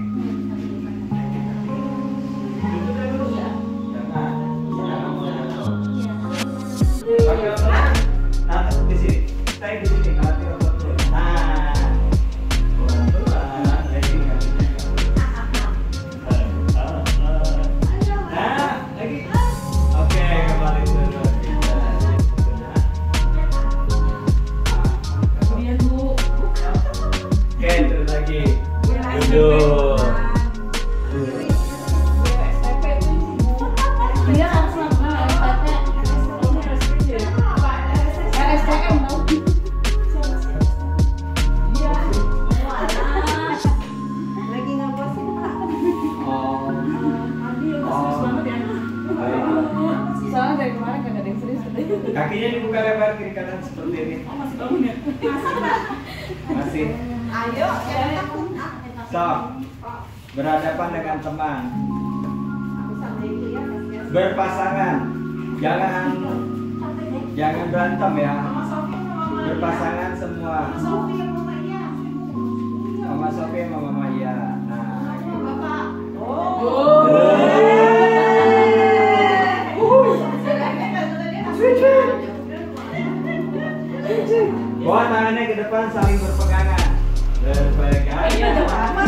Lututnya lurus ya? Jangan. Pakai otot. Nah, tekuk di sini. Saya di sini. Nanti otot dulu. Nah, pelan-pelan. Lagi kakinya. Nah, lagi. Oke, kembali dulu kita. Kemudian Bu. Oke, terus lagi. Duduk. Dia langsung STM mau. lagi ngapusin Pak. Oh. Tadi serius banget ya. Soalnya dari kemarin gak ada yang serius katanya. Kakinya dibuka lebar kiri kanan seperti ini. Oh masih bangun ya? Masih. Ayo, jangan takut. Stop. Berhadapan dengan teman. Bisa lagi ya, kasihan. Berpasangan. Jangan berantem ya. Mama Sofi sama Mama Lia. Berpasangan semua. Mama Sofi sama Mama Lia. Mama Sofi sama Mama Iya. Nah, gitu. Bapak. Bawa tangannya ke depan saling berpegangan. Berpegangan.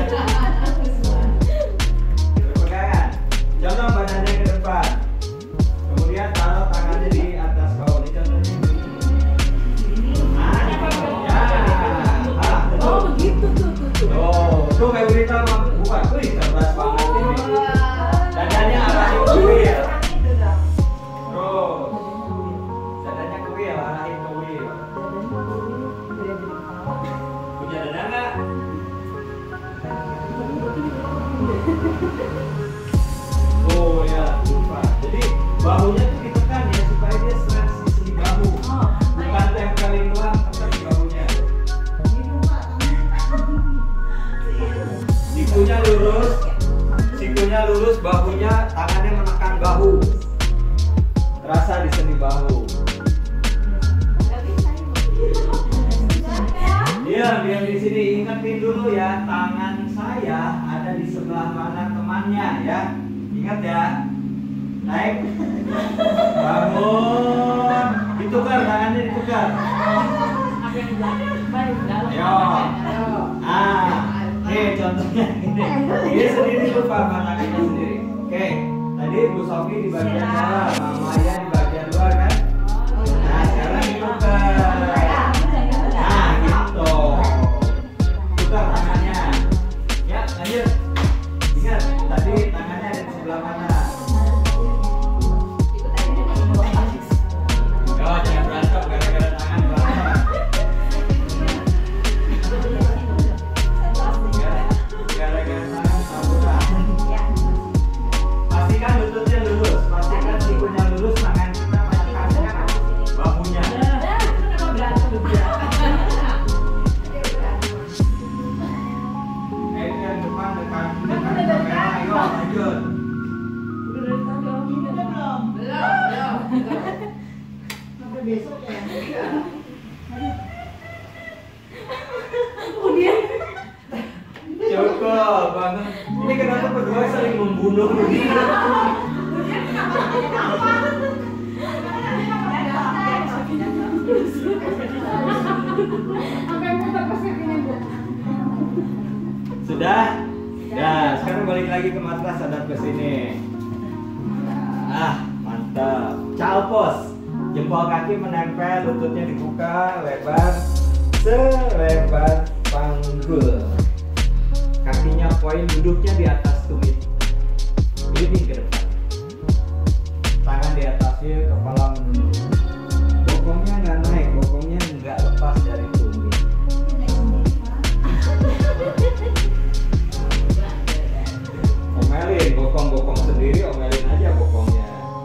Berpegangan. Contoh badannya ke depan. Kemudian taruh tangannya di atas bawah. Ini contohnya. Oh begitu tuh. Oh, tuh kayak berita bukan. Wih, cerdas banget ini. Dadanya arahin ke wheel. Terus. Dadanya ke wheel, arahin ke wheel. Punya dada nggak? Oh ya, lupa. Jadi bahunya tuh ditekan ya supaya dia stretch di sini bahu. Bukan tempelin doang, tekan di bahunya. Sikunya lurus, bahunya tangannya menekan bahu. Terasa di sini bahu. Diam di sini. Ingetin dulu ya, tangan saya ada di sebelah mana temannya ya. Ingat ya. Naik. palma tangannya sendiri. Oke, tadi Bu Sofi di bagian dalam, Mama Maya di bagian luar kan? Nah, sekarang diputar. Nah, gitu. Putar tangannya. Ya, lanjut. Ingat, tadi tangannya ada di sebelah mana? Oh, jangan berantem gara-gara tangan berantem. Gara-gara tangan saburan. Pastikan lututnya lurus, pastikan sikunya lurus, tangan kita pastikan bahunya. Itu yang depan depan kamera, ayo lanjut. Cukup banget. Ini kenapa berdua saling membunuh begini? Sudah? Ya, sekarang balik lagi ke matras, hadap ke sini. Ah, mantap. Child pose. Jempol kaki menempel, lututnya dibuka lebar selebar panggul. Kakinya poin, duduknya di atas tumit. Leading ke depan. Tangan di atasnya, kepala menunduk. Bokongnya nggak naik, bokongnya nggak lepas dari tumit. Omelin, bokong-bokong sendiri, omelin aja bokongnya.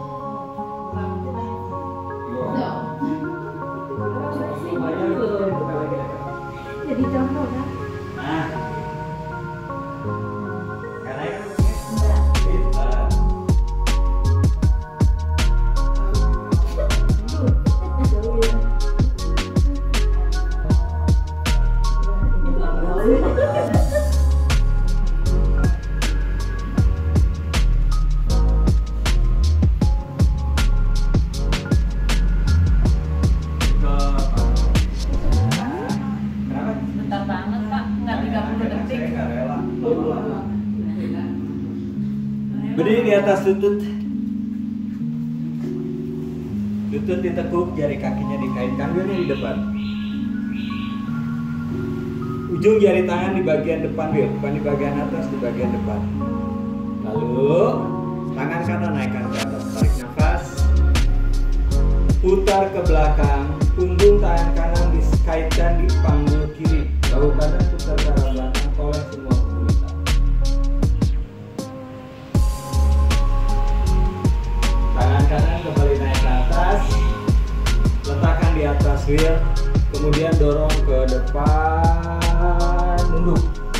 Jadi contoh kan? Nah, karena kan pintar. Bentar banget Pak, nggak 30 detik. Saya nggak rela lama-lama. Berdiri di atas lutut. Lutut ditekuk, jari kakinya dikaitkan, ini di depan. Ujung jari tangan di bagian depan, bukan di bagian atas, di bagian depan. Lalu tangan kanan naikkan ke atas, tarik nafas. Putar ke belakang, punggung tangan kanan dikaitkan di panggul kiri. Bahu kanan putar ke arah belakang, tolak semua kesulitan. Tangan kanan kembali naik ke atas, letakkan di atas wheel, kemudian dorong ke depan, nunduk.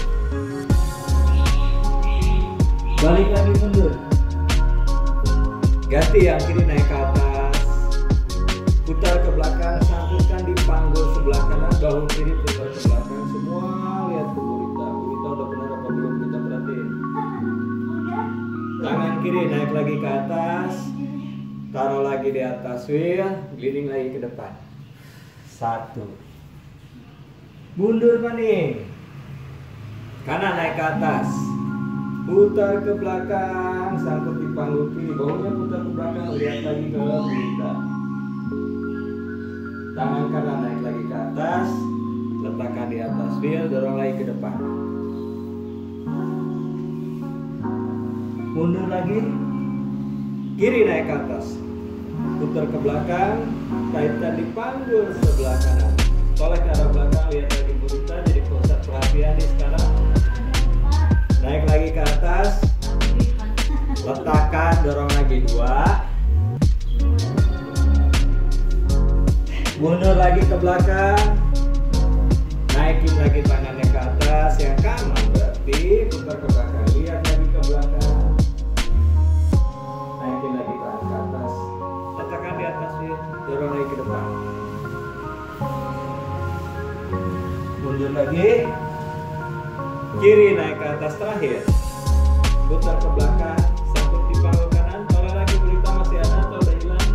Balik lagi mundur. Ganti yang kiri naik ke atas, putar ke belakang, sangkutkan di panggul sebelah kanan, bahu kiri putar ke belakang. Semua lihat ke gurita. Gurita udah benar apa belum, kita perhatiin. Tangan kiri naik lagi ke atas, taruh lagi di atas wheel, giring lagi ke depan. 1. Mundur maning. Kanan naik ke atas, putar ke belakang, sangkut di panggul kiri, bahunya putar ke belakang, lihat lagi ke gurita. Tangan kanan naik lagi ke atas, letakkan di atas wheel, dorong lagi ke depan. Mundur lagi, kiri naik ke atas, putar ke belakang, kaitkan di panggul sebelah kanan, tolak ke arah belakang, lihat lagi gurita, jadi pusat perhatian di sekarang. Naik lagi ke atas, letakkan, dorong lagi 2. Mundur lagi ke belakang, naikin lagi tangannya ke atas, yang kanan berarti putar ke belakang, lihat lagi ke belakang, naikin lagi tangan ke atas, letakkan di atas, dorong lagi ke depan. Mundur lagi, kiri naik ke atas terakhir, putar ke belakang, sangkut di panggul kanan, tolak lagi gurita masih ada atau udah hilang.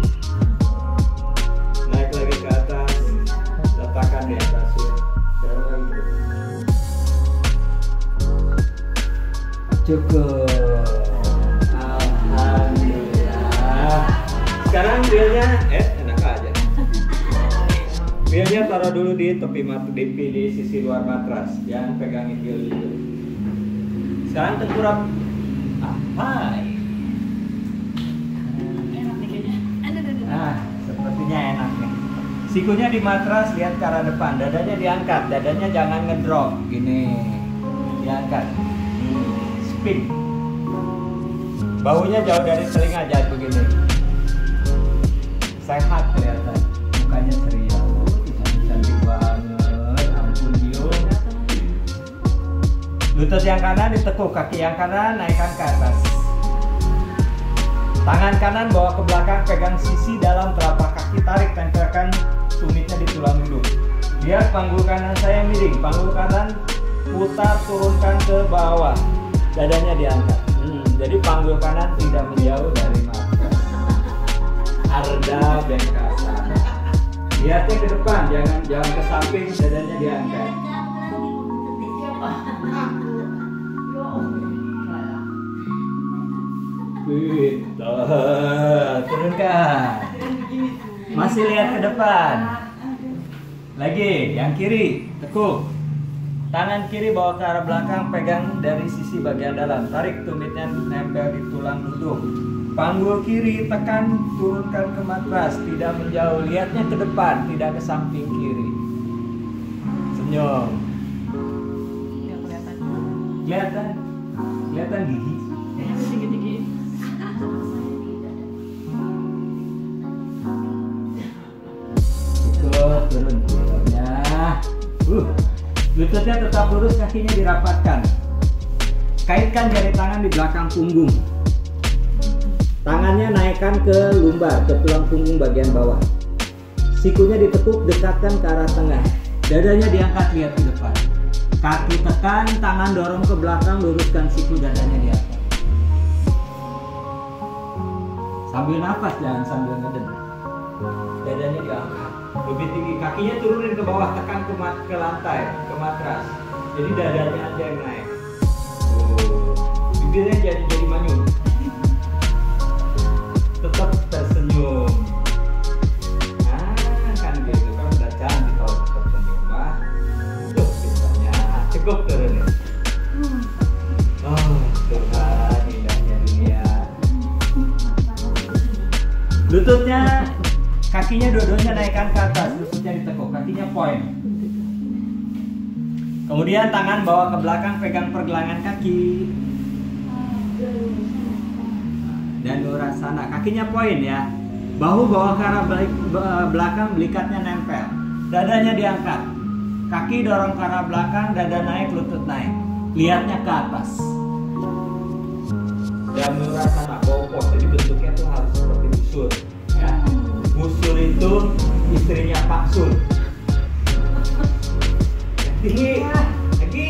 Naik lagi ke atas, letakkan di atas ya. Dorong lagi ke depan. Cukup. wheelnya, enak aja. Wheelnya taruh dulu di tepi di sisi luar matras, jangan pegangin wheel dulu. Sekarang tengkurap apa? Enak nih kayaknya. Sepertinya enak nih. Sikunya di matras, lihat ke arah depan, dadanya diangkat, dadanya jangan ngedrop, gini, diangkat, spin. Baunya jauh dari telinga, jangan begini. Sehat kelihatan, mukanya ceria, cantik banget, ampun Dio. Lutut yang kanan ditekuk, kaki yang kanan naikkan ke atas. Tangan kanan bawa ke belakang, pegang sisi dalam telapak kaki, tarik, tempelkan tumitnya di tulang duduk. Lihat panggul kanan saya miring, panggul kanan putar, turunkan ke bawah, dadanya diangkat. Jadi panggul kanan tidak menjauh dari mata. Arda bengkasa. Lihatnya ke depan, jangan ke samping, dadanya diangkat. Turunkan. Masih lihat ke depan. Lagi, yang kiri, tekuk. Tangan kiri bawa ke arah belakang, pegang dari sisi bagian dalam. Tarik tumitnya nempel di tulang duduk. Panggul kiri, tekan, turunkan ke matras, tidak menjauh. Lihatnya ke depan, tidak ke samping kiri. Senyum. Kelihatan gigi. Gigi-gigi. Turun wheelnya. Lututnya tetap lurus, kakinya dirapatkan. Kaitkan jari tangan di belakang punggung. Tangannya naikkan ke lumbar, ke tulang punggung bagian bawah. Sikunya ditekuk, dekatkan ke arah tengah. Dadanya diangkat, lihat ke depan. Kaki tekan, tangan dorong ke belakang, luruskan siku, dadanya diangkat. Sambil nafas, jangan sambil ngeden. Dadanya diangkat. Lebih tinggi, kakinya turunin ke bawah, tekan ke lantai, ke matras. Jadi dadanya aja yang naik. Bibirnya jadi manyun. Tetap tersenyum. Kan gitu kan udah cantik kalau tetap senyum mah. Tuh pintanya cukup turunin. Tuhan indahnya dunia. Lututnya, kakinya dua-duanya naikkan ke atas, lututnya ditekuk, kakinya point. Kemudian tangan bawa ke belakang, pegang pergelangan kaki. Dan Nurasana, kakinya point ya. Bahu bawa ke arah belakang, belikatnya nempel. Dadanya diangkat. Kaki dorong ke arah belakang, dada naik, lutut naik. Lihatnya ke atas. Dan Nurasana, bopos, jadi bentuknya tuh harus seperti busur. Ya. Busur itu istrinya Pak Sul. Tinggi, lagi,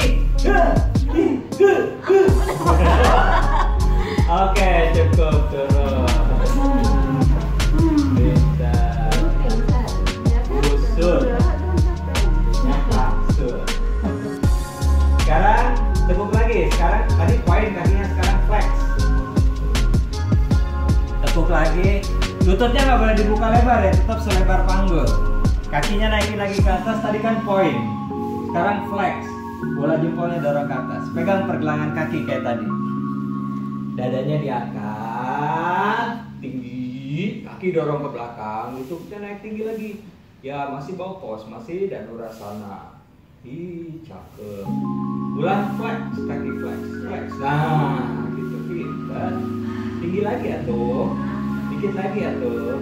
Oke, cukup turun. Pintar. Busur. Pak Sul. Sekarang tekuk lagi. Sekarang tadi poin kakinya, sekarang flex. Tekuk lagi. Lututnya nggak boleh dibuka lebar ya, tetap selebar panggul. Kakinya naikin lagi ke atas, tadi kan point. Sekarang flex, bola jempolnya dorong ke atas. Pegang pergelangan kaki kayak tadi. Dadanya diangkat, tinggi. Kaki dorong ke belakang, lututnya naik tinggi lagi. Ya masih bawa pos, masih dan Nurasana. Ih, cakep. Ulang flex, kaki flex, flex. Nah, gitu pintar. Tinggi lagi ya tuh. Dikit lagi ya tuh.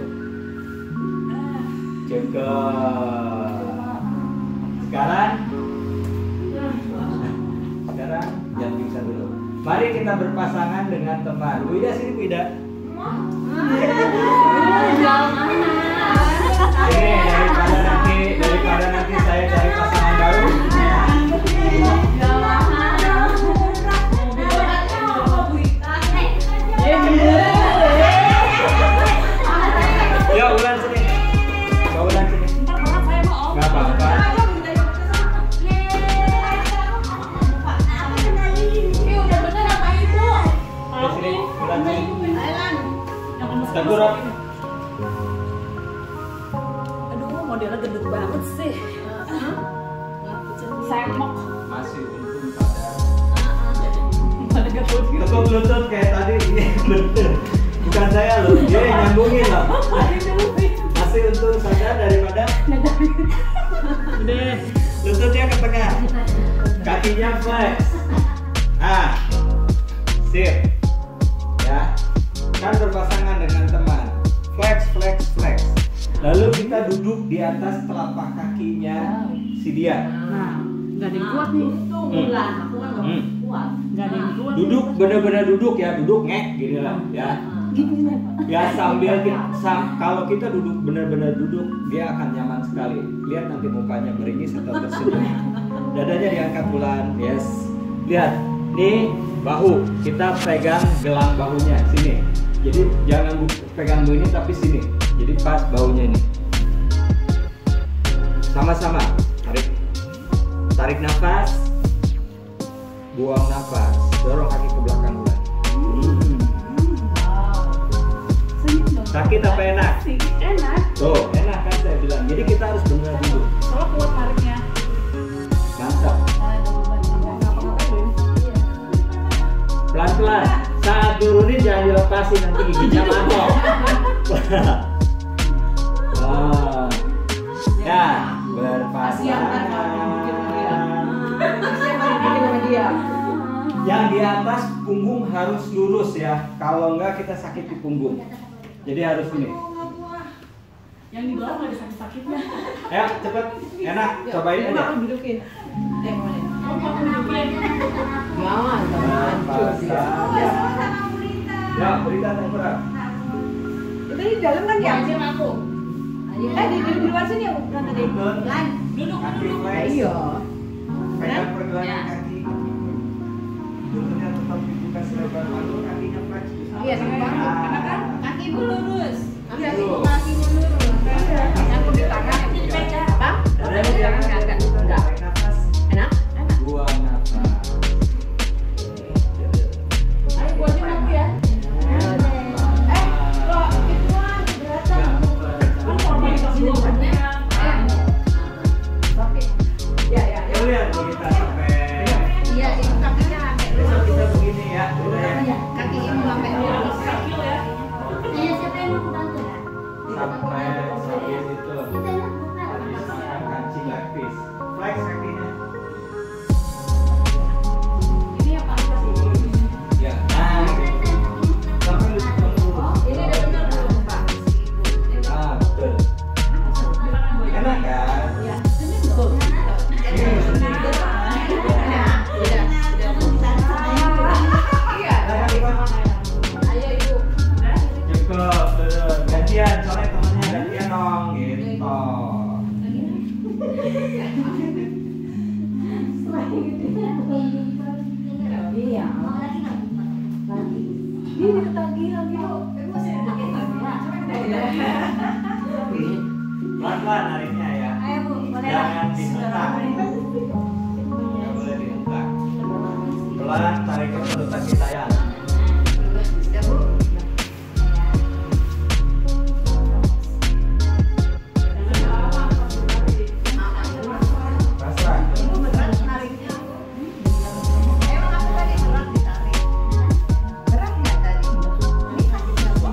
Cukup. Sekarang jangan pingsan dulu. Mari kita berpasangan dengan teman. Wida sini Wida. Daripada nanti saya cari pasangan baru. Ya Ulan sini. Mbak Ulan sini. Nggak apa-apa. Tegur modelnya gendut banget sih. Semok. Masih untung sadar. Mana gak tahu juga. Tekuk lutut kayak tadi. Bener. Bukan saya loh, dia yang nyambungin loh. Masih untung sadar daripada udah lututnya ke tengah, kakinya flex. Sip ya, kan berpasangan dengan teman. Flex, flex, flex. Lalu kita duduk di atas telapak kakinya si dia. Nah, nggak ada yang kuat nih. Tunggulah, aku kan nggak kuat. Nggak ada yang kuat. Duduk benar-benar duduk ya, duduk ngek gini lah ya. Gini nih Pak. Ya sambil kalau kita duduk benar-benar duduk, dia akan nyaman sekali. Lihat nanti mukanya beringis atau tersenyum. Dadanya diangkat bulan, yes. Lihat, nih bahu kita pegang gelang bahunya sini. Jadi jangan pegang begini tapi sini. Jadi pas bahunya ini. Sama-sama tarik nafas, buang nafas, dorong kaki ke belakang bulan. Sakit apa enak? Enak. Tuh, enak kan saya bilang. Jadi kita harus benar dulu. Soalnya kuat tariknya. Mantap. Pelan-pelan. Saat turunin jangan dilepasin, nanti giginya mantap. Ya, berpasangan. Yang di atas punggung harus lurus ya. Kalau enggak kita sakit di punggung. Jadi harus ini. Yang di bawah nggak ada sakit-sakitnya. Ayo cepet, enak, cobain aja. Aku dudukin. Mana? Kamu aku dudukin. Jangan, Ya, berikan yang berat. Itu di dalam kan ya? Ajar aku. Di luar sini ya bukan tadi. Lan. Duduk. Iya. Pegang pergelangan kaki. Lututnya tetap dibuka selebar palu, kakinya flex. Iya, Enak kan? Kakimu lurus. Tuh. Kakimu lurus. Aku di tangan yang dipegang. Apa? Dadanya diangkat. Tarik nafas. Enak? Buang nafas. Ayo gua aja aku ya. Kok ituan beratan? Kan korban dulu. Ya. Yuk lihat kita sampai. Iya, itu kakinya sampai Besok lurus. kita begini ya. Udah ya. Kaki ibu sampai lurus. Kaki lo ya. Iya, siapa yang mau bantu ya? Sampai habis itu. Kita enak bukan? Habis makan kancing lapis. Flex kakinya. Ini apa? Ya. Sampai lutut lurus. Ini udah benar belum, Pak? Betul. Enak kan? Iya. Ini betul. Ini Iya. Ayo ibu. cukup, betul. Gantian, soalnya temennya gantian dong, gitu. Iya. Ini ketagihan ibu. Pelan-pelan nariknya ya. Ayo bu, boleh Jangan dihentak. Nggak boleh dihentak. Pelan, tarik ke perut kaki sayang. Ya bu. Pasrah. Emang aku tadi berat ditarik. Berat nggak tadi? Ini sakit nggak bu?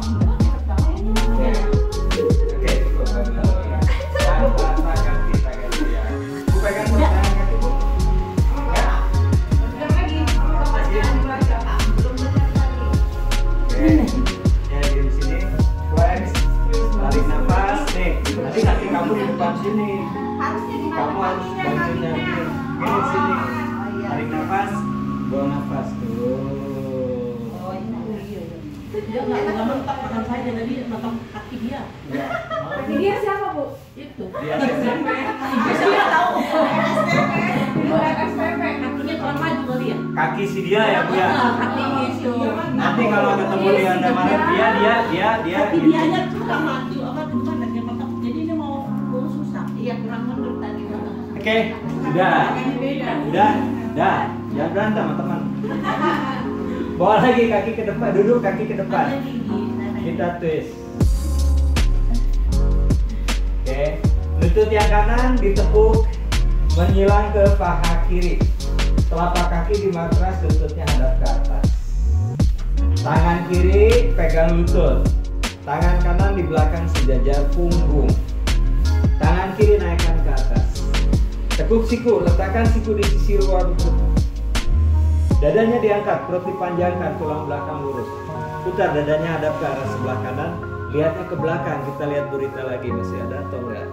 Oke, cukup. Pelan-pelan kaki tangan dia. Bu pegang perut kaki bu. Ya. Berat lagi. Lepaskan dulu aja pak. Belum berat lagi. Oke. Ya di sini. Flex. Tarik nafas. Nih, nanti kaki kamu di depan sini. Harusnya di mana Kamu harus kakinya? bantunya Kakinya. ini sini. Oh iya. Tarik nafas, buang nafas tuh. Oh iya. Dia nggak mentok makan saya tadi mentok kaki dia. Ya. Kaki dia siapa bu? Itu. Dia SMP. Dia tahu. Bu SPP. Kakinya kurang maju kali ya. Kaki si dia ya bu ya. Kaki itu. Nanti kalau ketemu dia ada marah dia Tapi gitu. dia aja kurang maju apa bukan kakinya mentok. Jadi dia mau lurus susah. Iya kurang mundur tadi. Oke, sudah. Udah. Jangan berantem teman. Bawa lagi kaki ke depan, duduk kaki ke depan. Kita twist. Oke, lutut Lutut yang kanan ditekuk menyilang ke paha kiri. Telapak kaki di matras, lututnya hadap ke atas. Tangan kiri pegang lutut. Tangan kanan di belakang sejajar punggung. Tangan kiri naikkan ke atas. Tekuk siku, letakkan siku di sisi luar lutut. Dadanya diangkat, perut dipanjangkan, tulang belakang lurus. Putar dadanya hadap ke arah sebelah kanan. Lihatnya ke belakang, kita lihat burita lagi, masih ada atau enggak?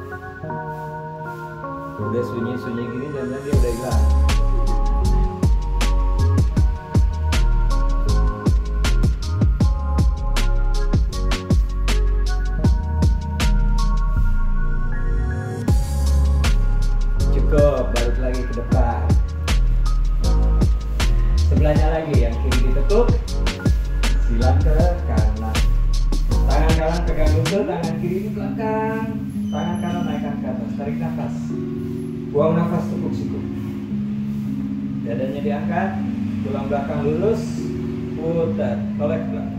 Udah sunyi-sunyi gini dan dia udah hilang. Cukup, balik lagi ke depan. Sebelahnya lagi, yang kiri ditekuk, silang ke kanan. Tangan kanan pegang lutut, tangan kiri di belakang. Tangan kanan naikkan ke atas, tarik nafas. Buang nafas, tekuk siku. Dadanya diangkat, tulang belakang lurus, putar, tolak belakang.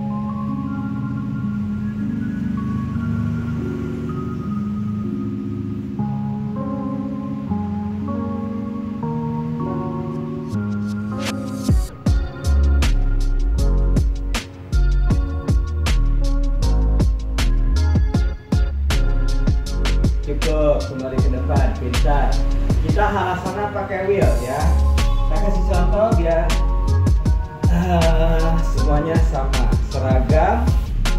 Cukup, kembali ke depan, pintar. Kita halasana pakai wheel ya. Kita kasih contoh biar semuanya sama, seragam.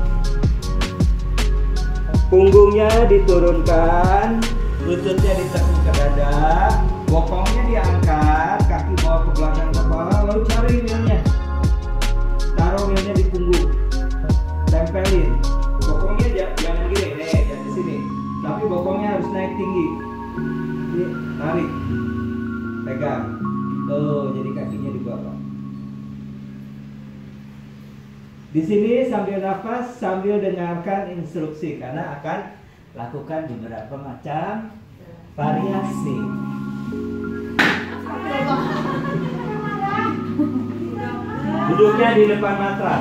Punggungnya diturunkan, lututnya ditekuk ke dada, bokongnya diangkat, kaki bawa ke belakang kepala, lalu cari wheelnya. Taruh wheelnya di punggung, tempelin. Bokongnya jangan gini, jangan di sini. Tapi bokongnya harus naik tinggi. Ini tarik, pegang. Tuh, jadi kakinya di bawah. Di sini sambil nafas, sambil dengarkan instruksi karena akan lakukan beberapa macam variasi. Duduknya di depan matras.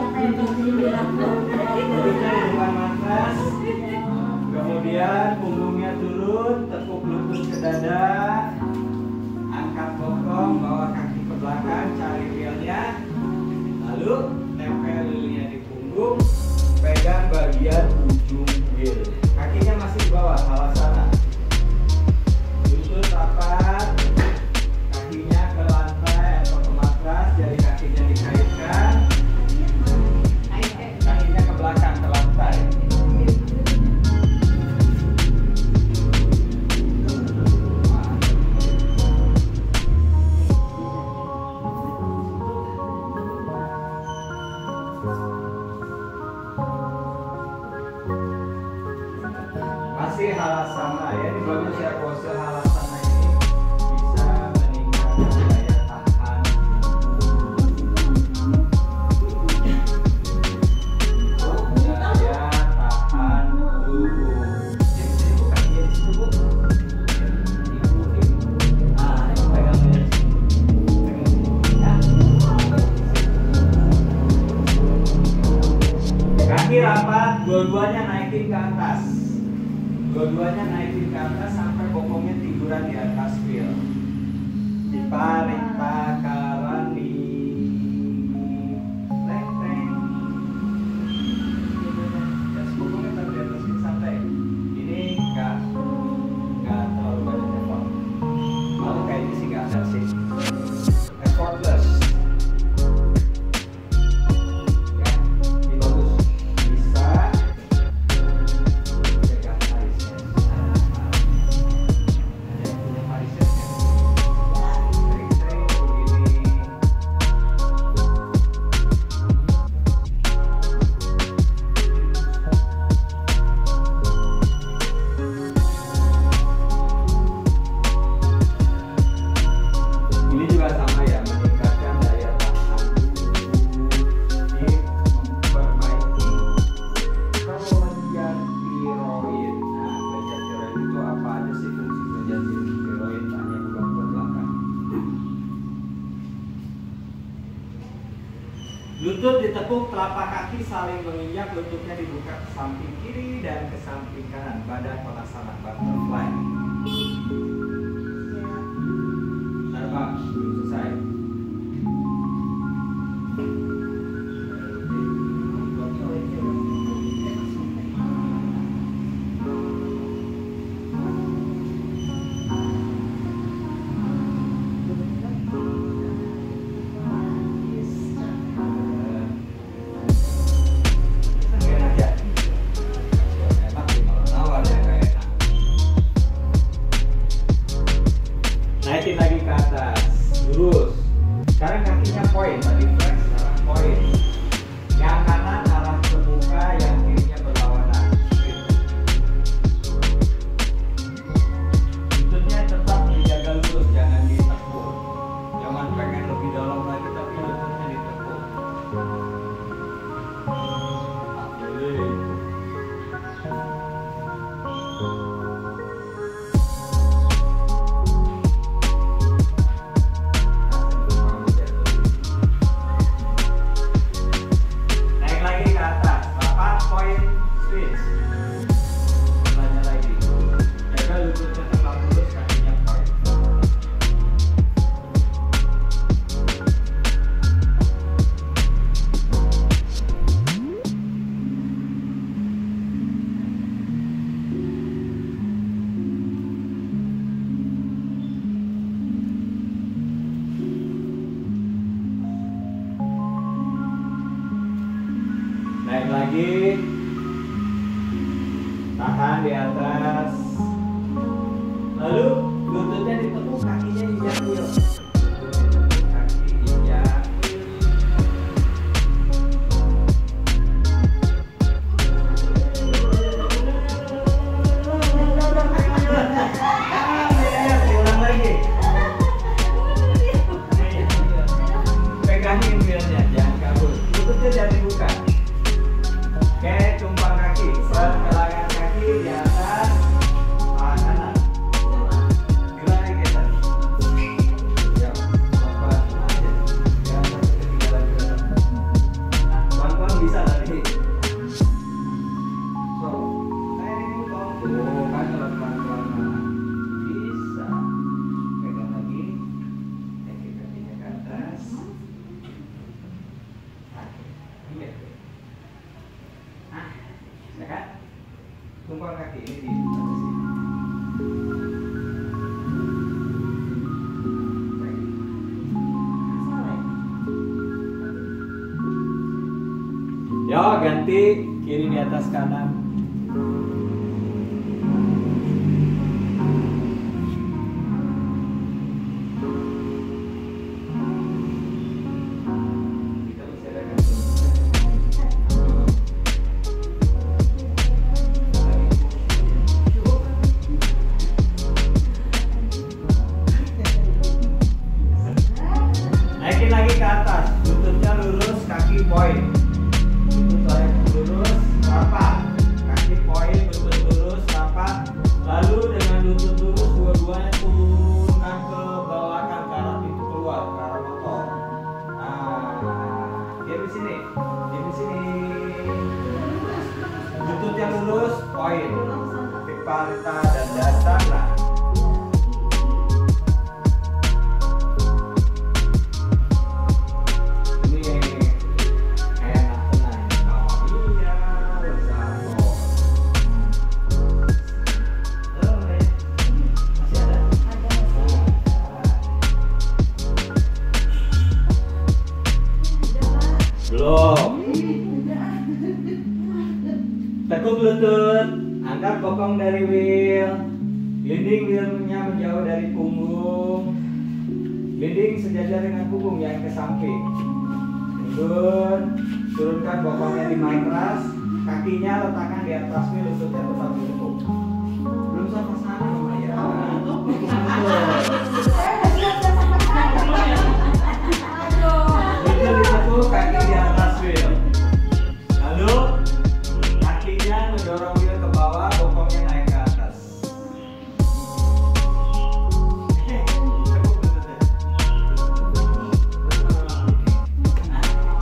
Duduknya di depan matras. Kemudian punggungnya turun, tekuk lutut ke dada, angkat bokong, bawa kaki ke belakang, cari wheelnya, lalu nempel lilinya di punggung, pegang bagian ujung wheel. Kakinya masih di bawah, halasana. Lutut rapat, kakinya ke lantai atau ke matras, jari kakinya dikaitkan, kakinya ke belakang ke lantai. Masih halasana ya, ini bagus ya, pose halasana ini bisa meningkatkan daya tahan tubuh. Jadi sini bukan di situ bu. Ini pegang di sini. Pegang sini. Ya. Kaki rapat, dua-duanya naikin ke atas. Dua-duanya naikin ke atas sampai bokongnya tiduran di atas wheel. Diparing takarani. Leng-leng. Terus bokongnya taruh di atas wheel santai. Ini enggak terlalu banyak effort. Kalau kayak ini sih enggak ada sih. Effortless. Ya, ini bagus. Bisa. Ini juga sama ya, meningkatkan daya tahan tubuh, memperbaiki kelenjar tiroid. Nah, kelenjar tiroid itu apa aja sih fungsi kelenjar tiroid? Tanya bukan ke belakang. Lutut ditekuk, telapak kaki saling menginjak, lututnya dibuka ke samping kiri dan ke samping samping kanan, badan konasana, butterfly. Terbang, belum selesai. Naikin lagi ke atas, lurus. Sekarang kakinya poin, tadi flex, sekarang poin. Yang kanan arah terbuka, yang kirinya berlawanan. Lututnya tetap dijaga lurus, jangan ditekuk. Jangan pengen lebih dalam lagi, tapi lututnya ditekuk. Boleh. Naik lagi ke atas, 8 poin switch. Sebelahnya lagi. Jaga lututnya tetap lurus, kakinya poin. Naik lagi, tahan di atas, lalu lututnya ditekuk, kakinya injak wheel. Kaki injak. Ulang lagi. Pegangin wheelnya, jangan kabur. Lututnya jangan dibuka. Oke, tumpang kaki, pergelangan kaki di atas, paha kanan. Gerak lagi ke atas. Ya, pelan-pelan aja. Jangan sampai ketinggalan gerakan. Pelan-pelan bisa tadi. So, tuh kan kalau pelan-pelan bisa. Pegang lagi, naikin kakinya ke atas. Iya. Ya kan? Tumpang kaki ini di atas sini. Yo, ganti kiri di atas kanan. Kita bisa ganti. Naikin lagi ke atas, lututnya lurus, kaki poin. Lutut saya lurus, rapat. Kaki poin, lutut lurus, rapat. Lalu dengan lutut lurus, dua-duanya turunkan ke bawah, ke arah pintu keluar, ke arah motor. Nah, diam di sini, diam di sini. Lututnya lurus, poin. Kepala dan dasar, nah. Belum. Tekuk lutut, angkat bokong dari wheel, gelinding wheelnya menjauh dari punggung, gelinding sejajar dengan punggung yang ke samping. Mundur, turunkan bokongnya di matras, kakinya letakkan di atas wheel, lututnya tetap ditekuk. Belum sampai sana Mama ya. Lutut ditekuk, kaki di atas wheel. Lalu kakinya mendorong wheel ke bawah, bokongnya naik ke atas. Tekuk lututnya.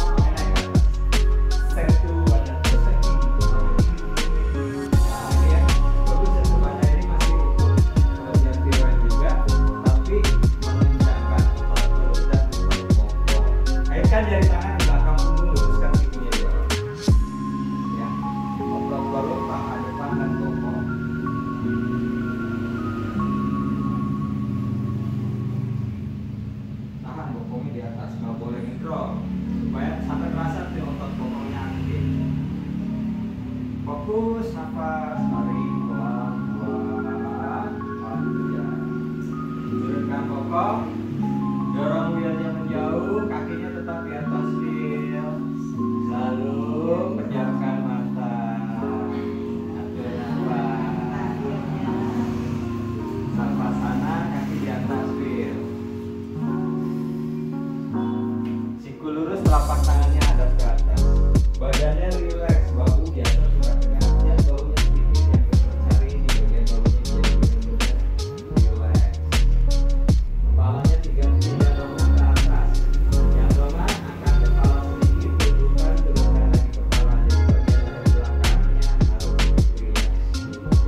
Satu, ada setting. Nah, ini ya. bokong. Dorong wheelnya menjauh, kakinya tetap di atas wheel. Lalu pejamkan mata. Atur nafas. Savasana, kaki di atas wheel. Siku lurus, telapak tangannya hadap ke atas. Badannya rileks, bahu biasa suka tegaknya, baunya sedikit yang bercari di bagian baunya jadi benar-benar rileks. Kepalanya 3 dongeng ke atas. Yang lemah angkat kepala sedikit, turunkan lagi kepala, jadi bagian dari belakangnya harus rileks juga.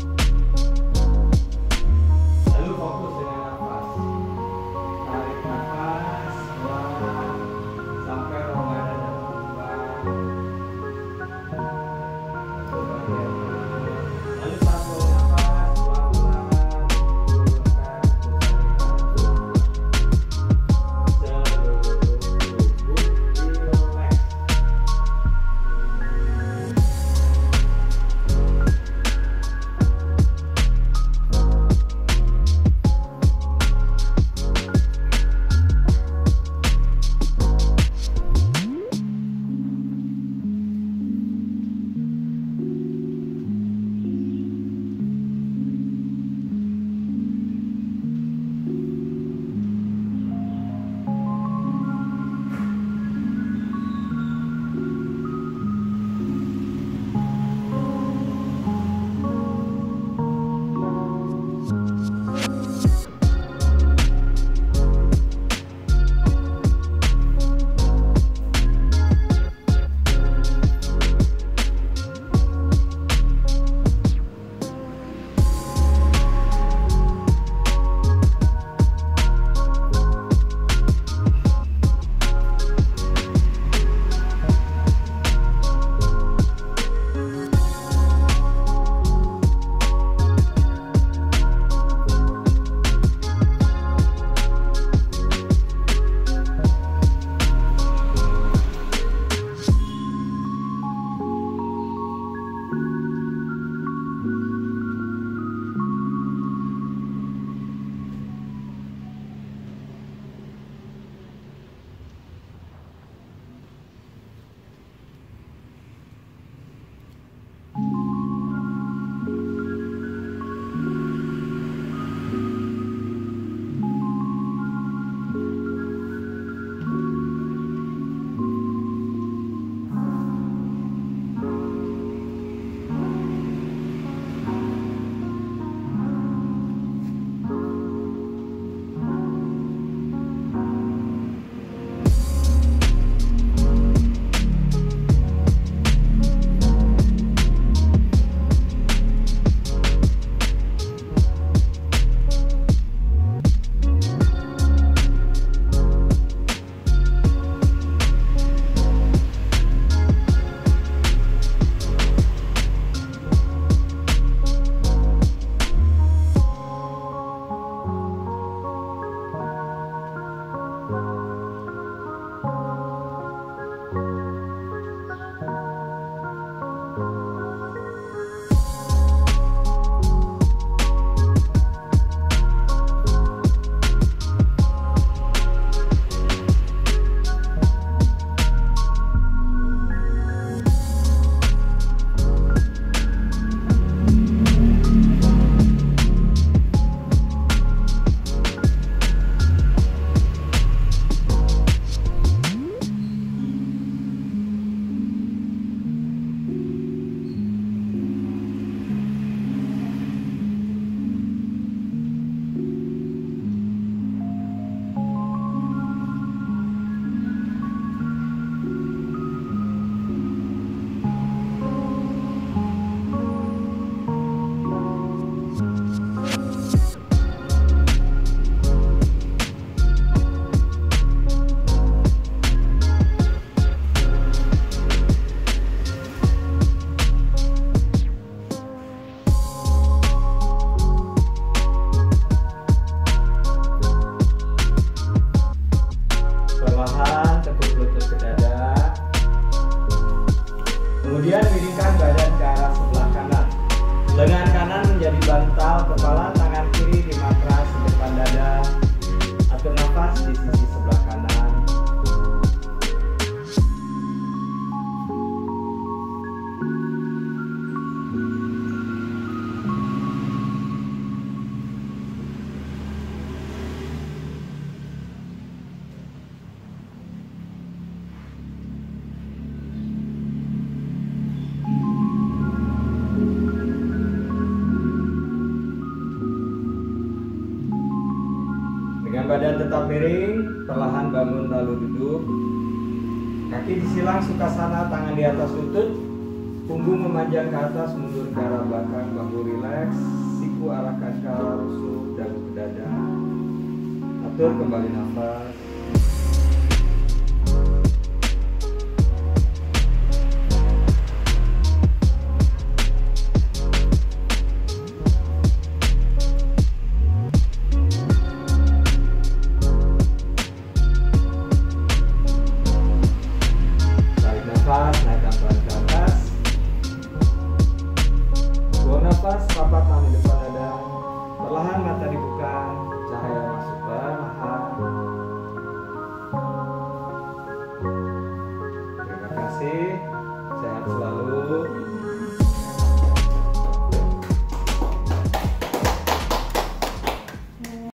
Lalu fokus dengan nafas. Tarik nafas, buang sampai rongga dada berkembang. Lalu satu nafas pelan-pelan, turunkan seluruh tubuh rileks. Lengan kanan menjadi bantal kepala, tangan kiri di matras di depan dada. badan tetap miring, perlahan bangun lalu duduk. Kaki disilang sukhasana, tangan di atas lutut, punggung memanjang ke atas, mundur ke arah belakang, bahu rileks, siku arahkan ke arah rusuk, dagu ke dada. Atur kembali nafas. Naikkan pelan ke atas. Buang nafas, rapat tangan di depan dada. Perlahan mata dibuka, cahaya masuk perlahan. Terima kasih, sehat selalu.